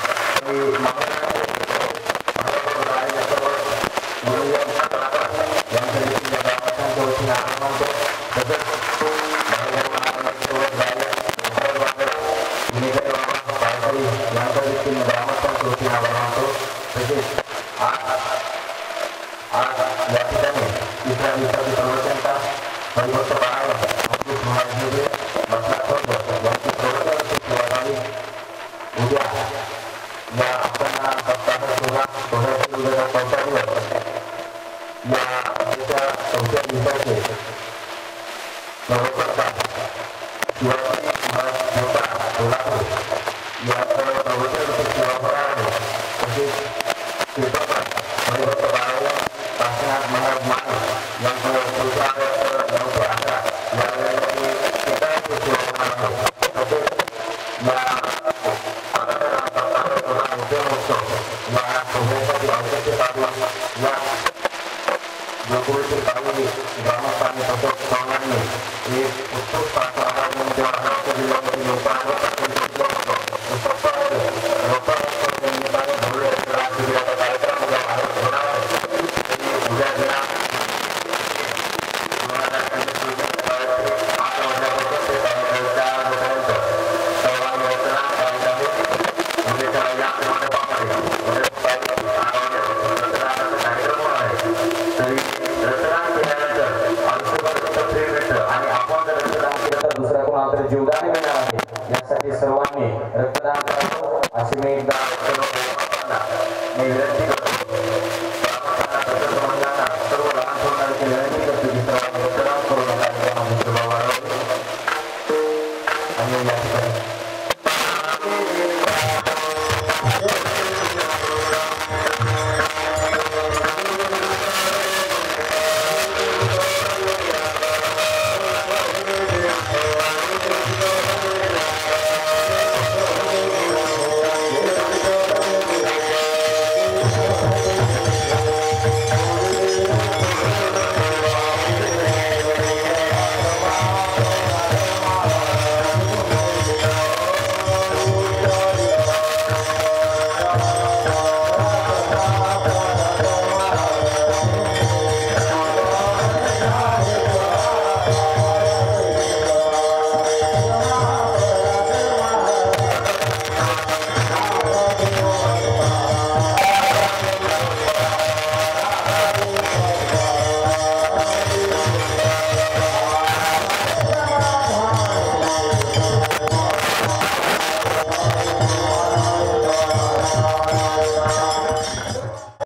जीवदान मिळणार आहे. यासाठी सर्वांनी रक्तदान करावं अशी मी एकदा विनंती करतो. सर्व लहान थोरांची विनंती करतो की सर्वांनी रक्तदान करून आणि या ठिकाणी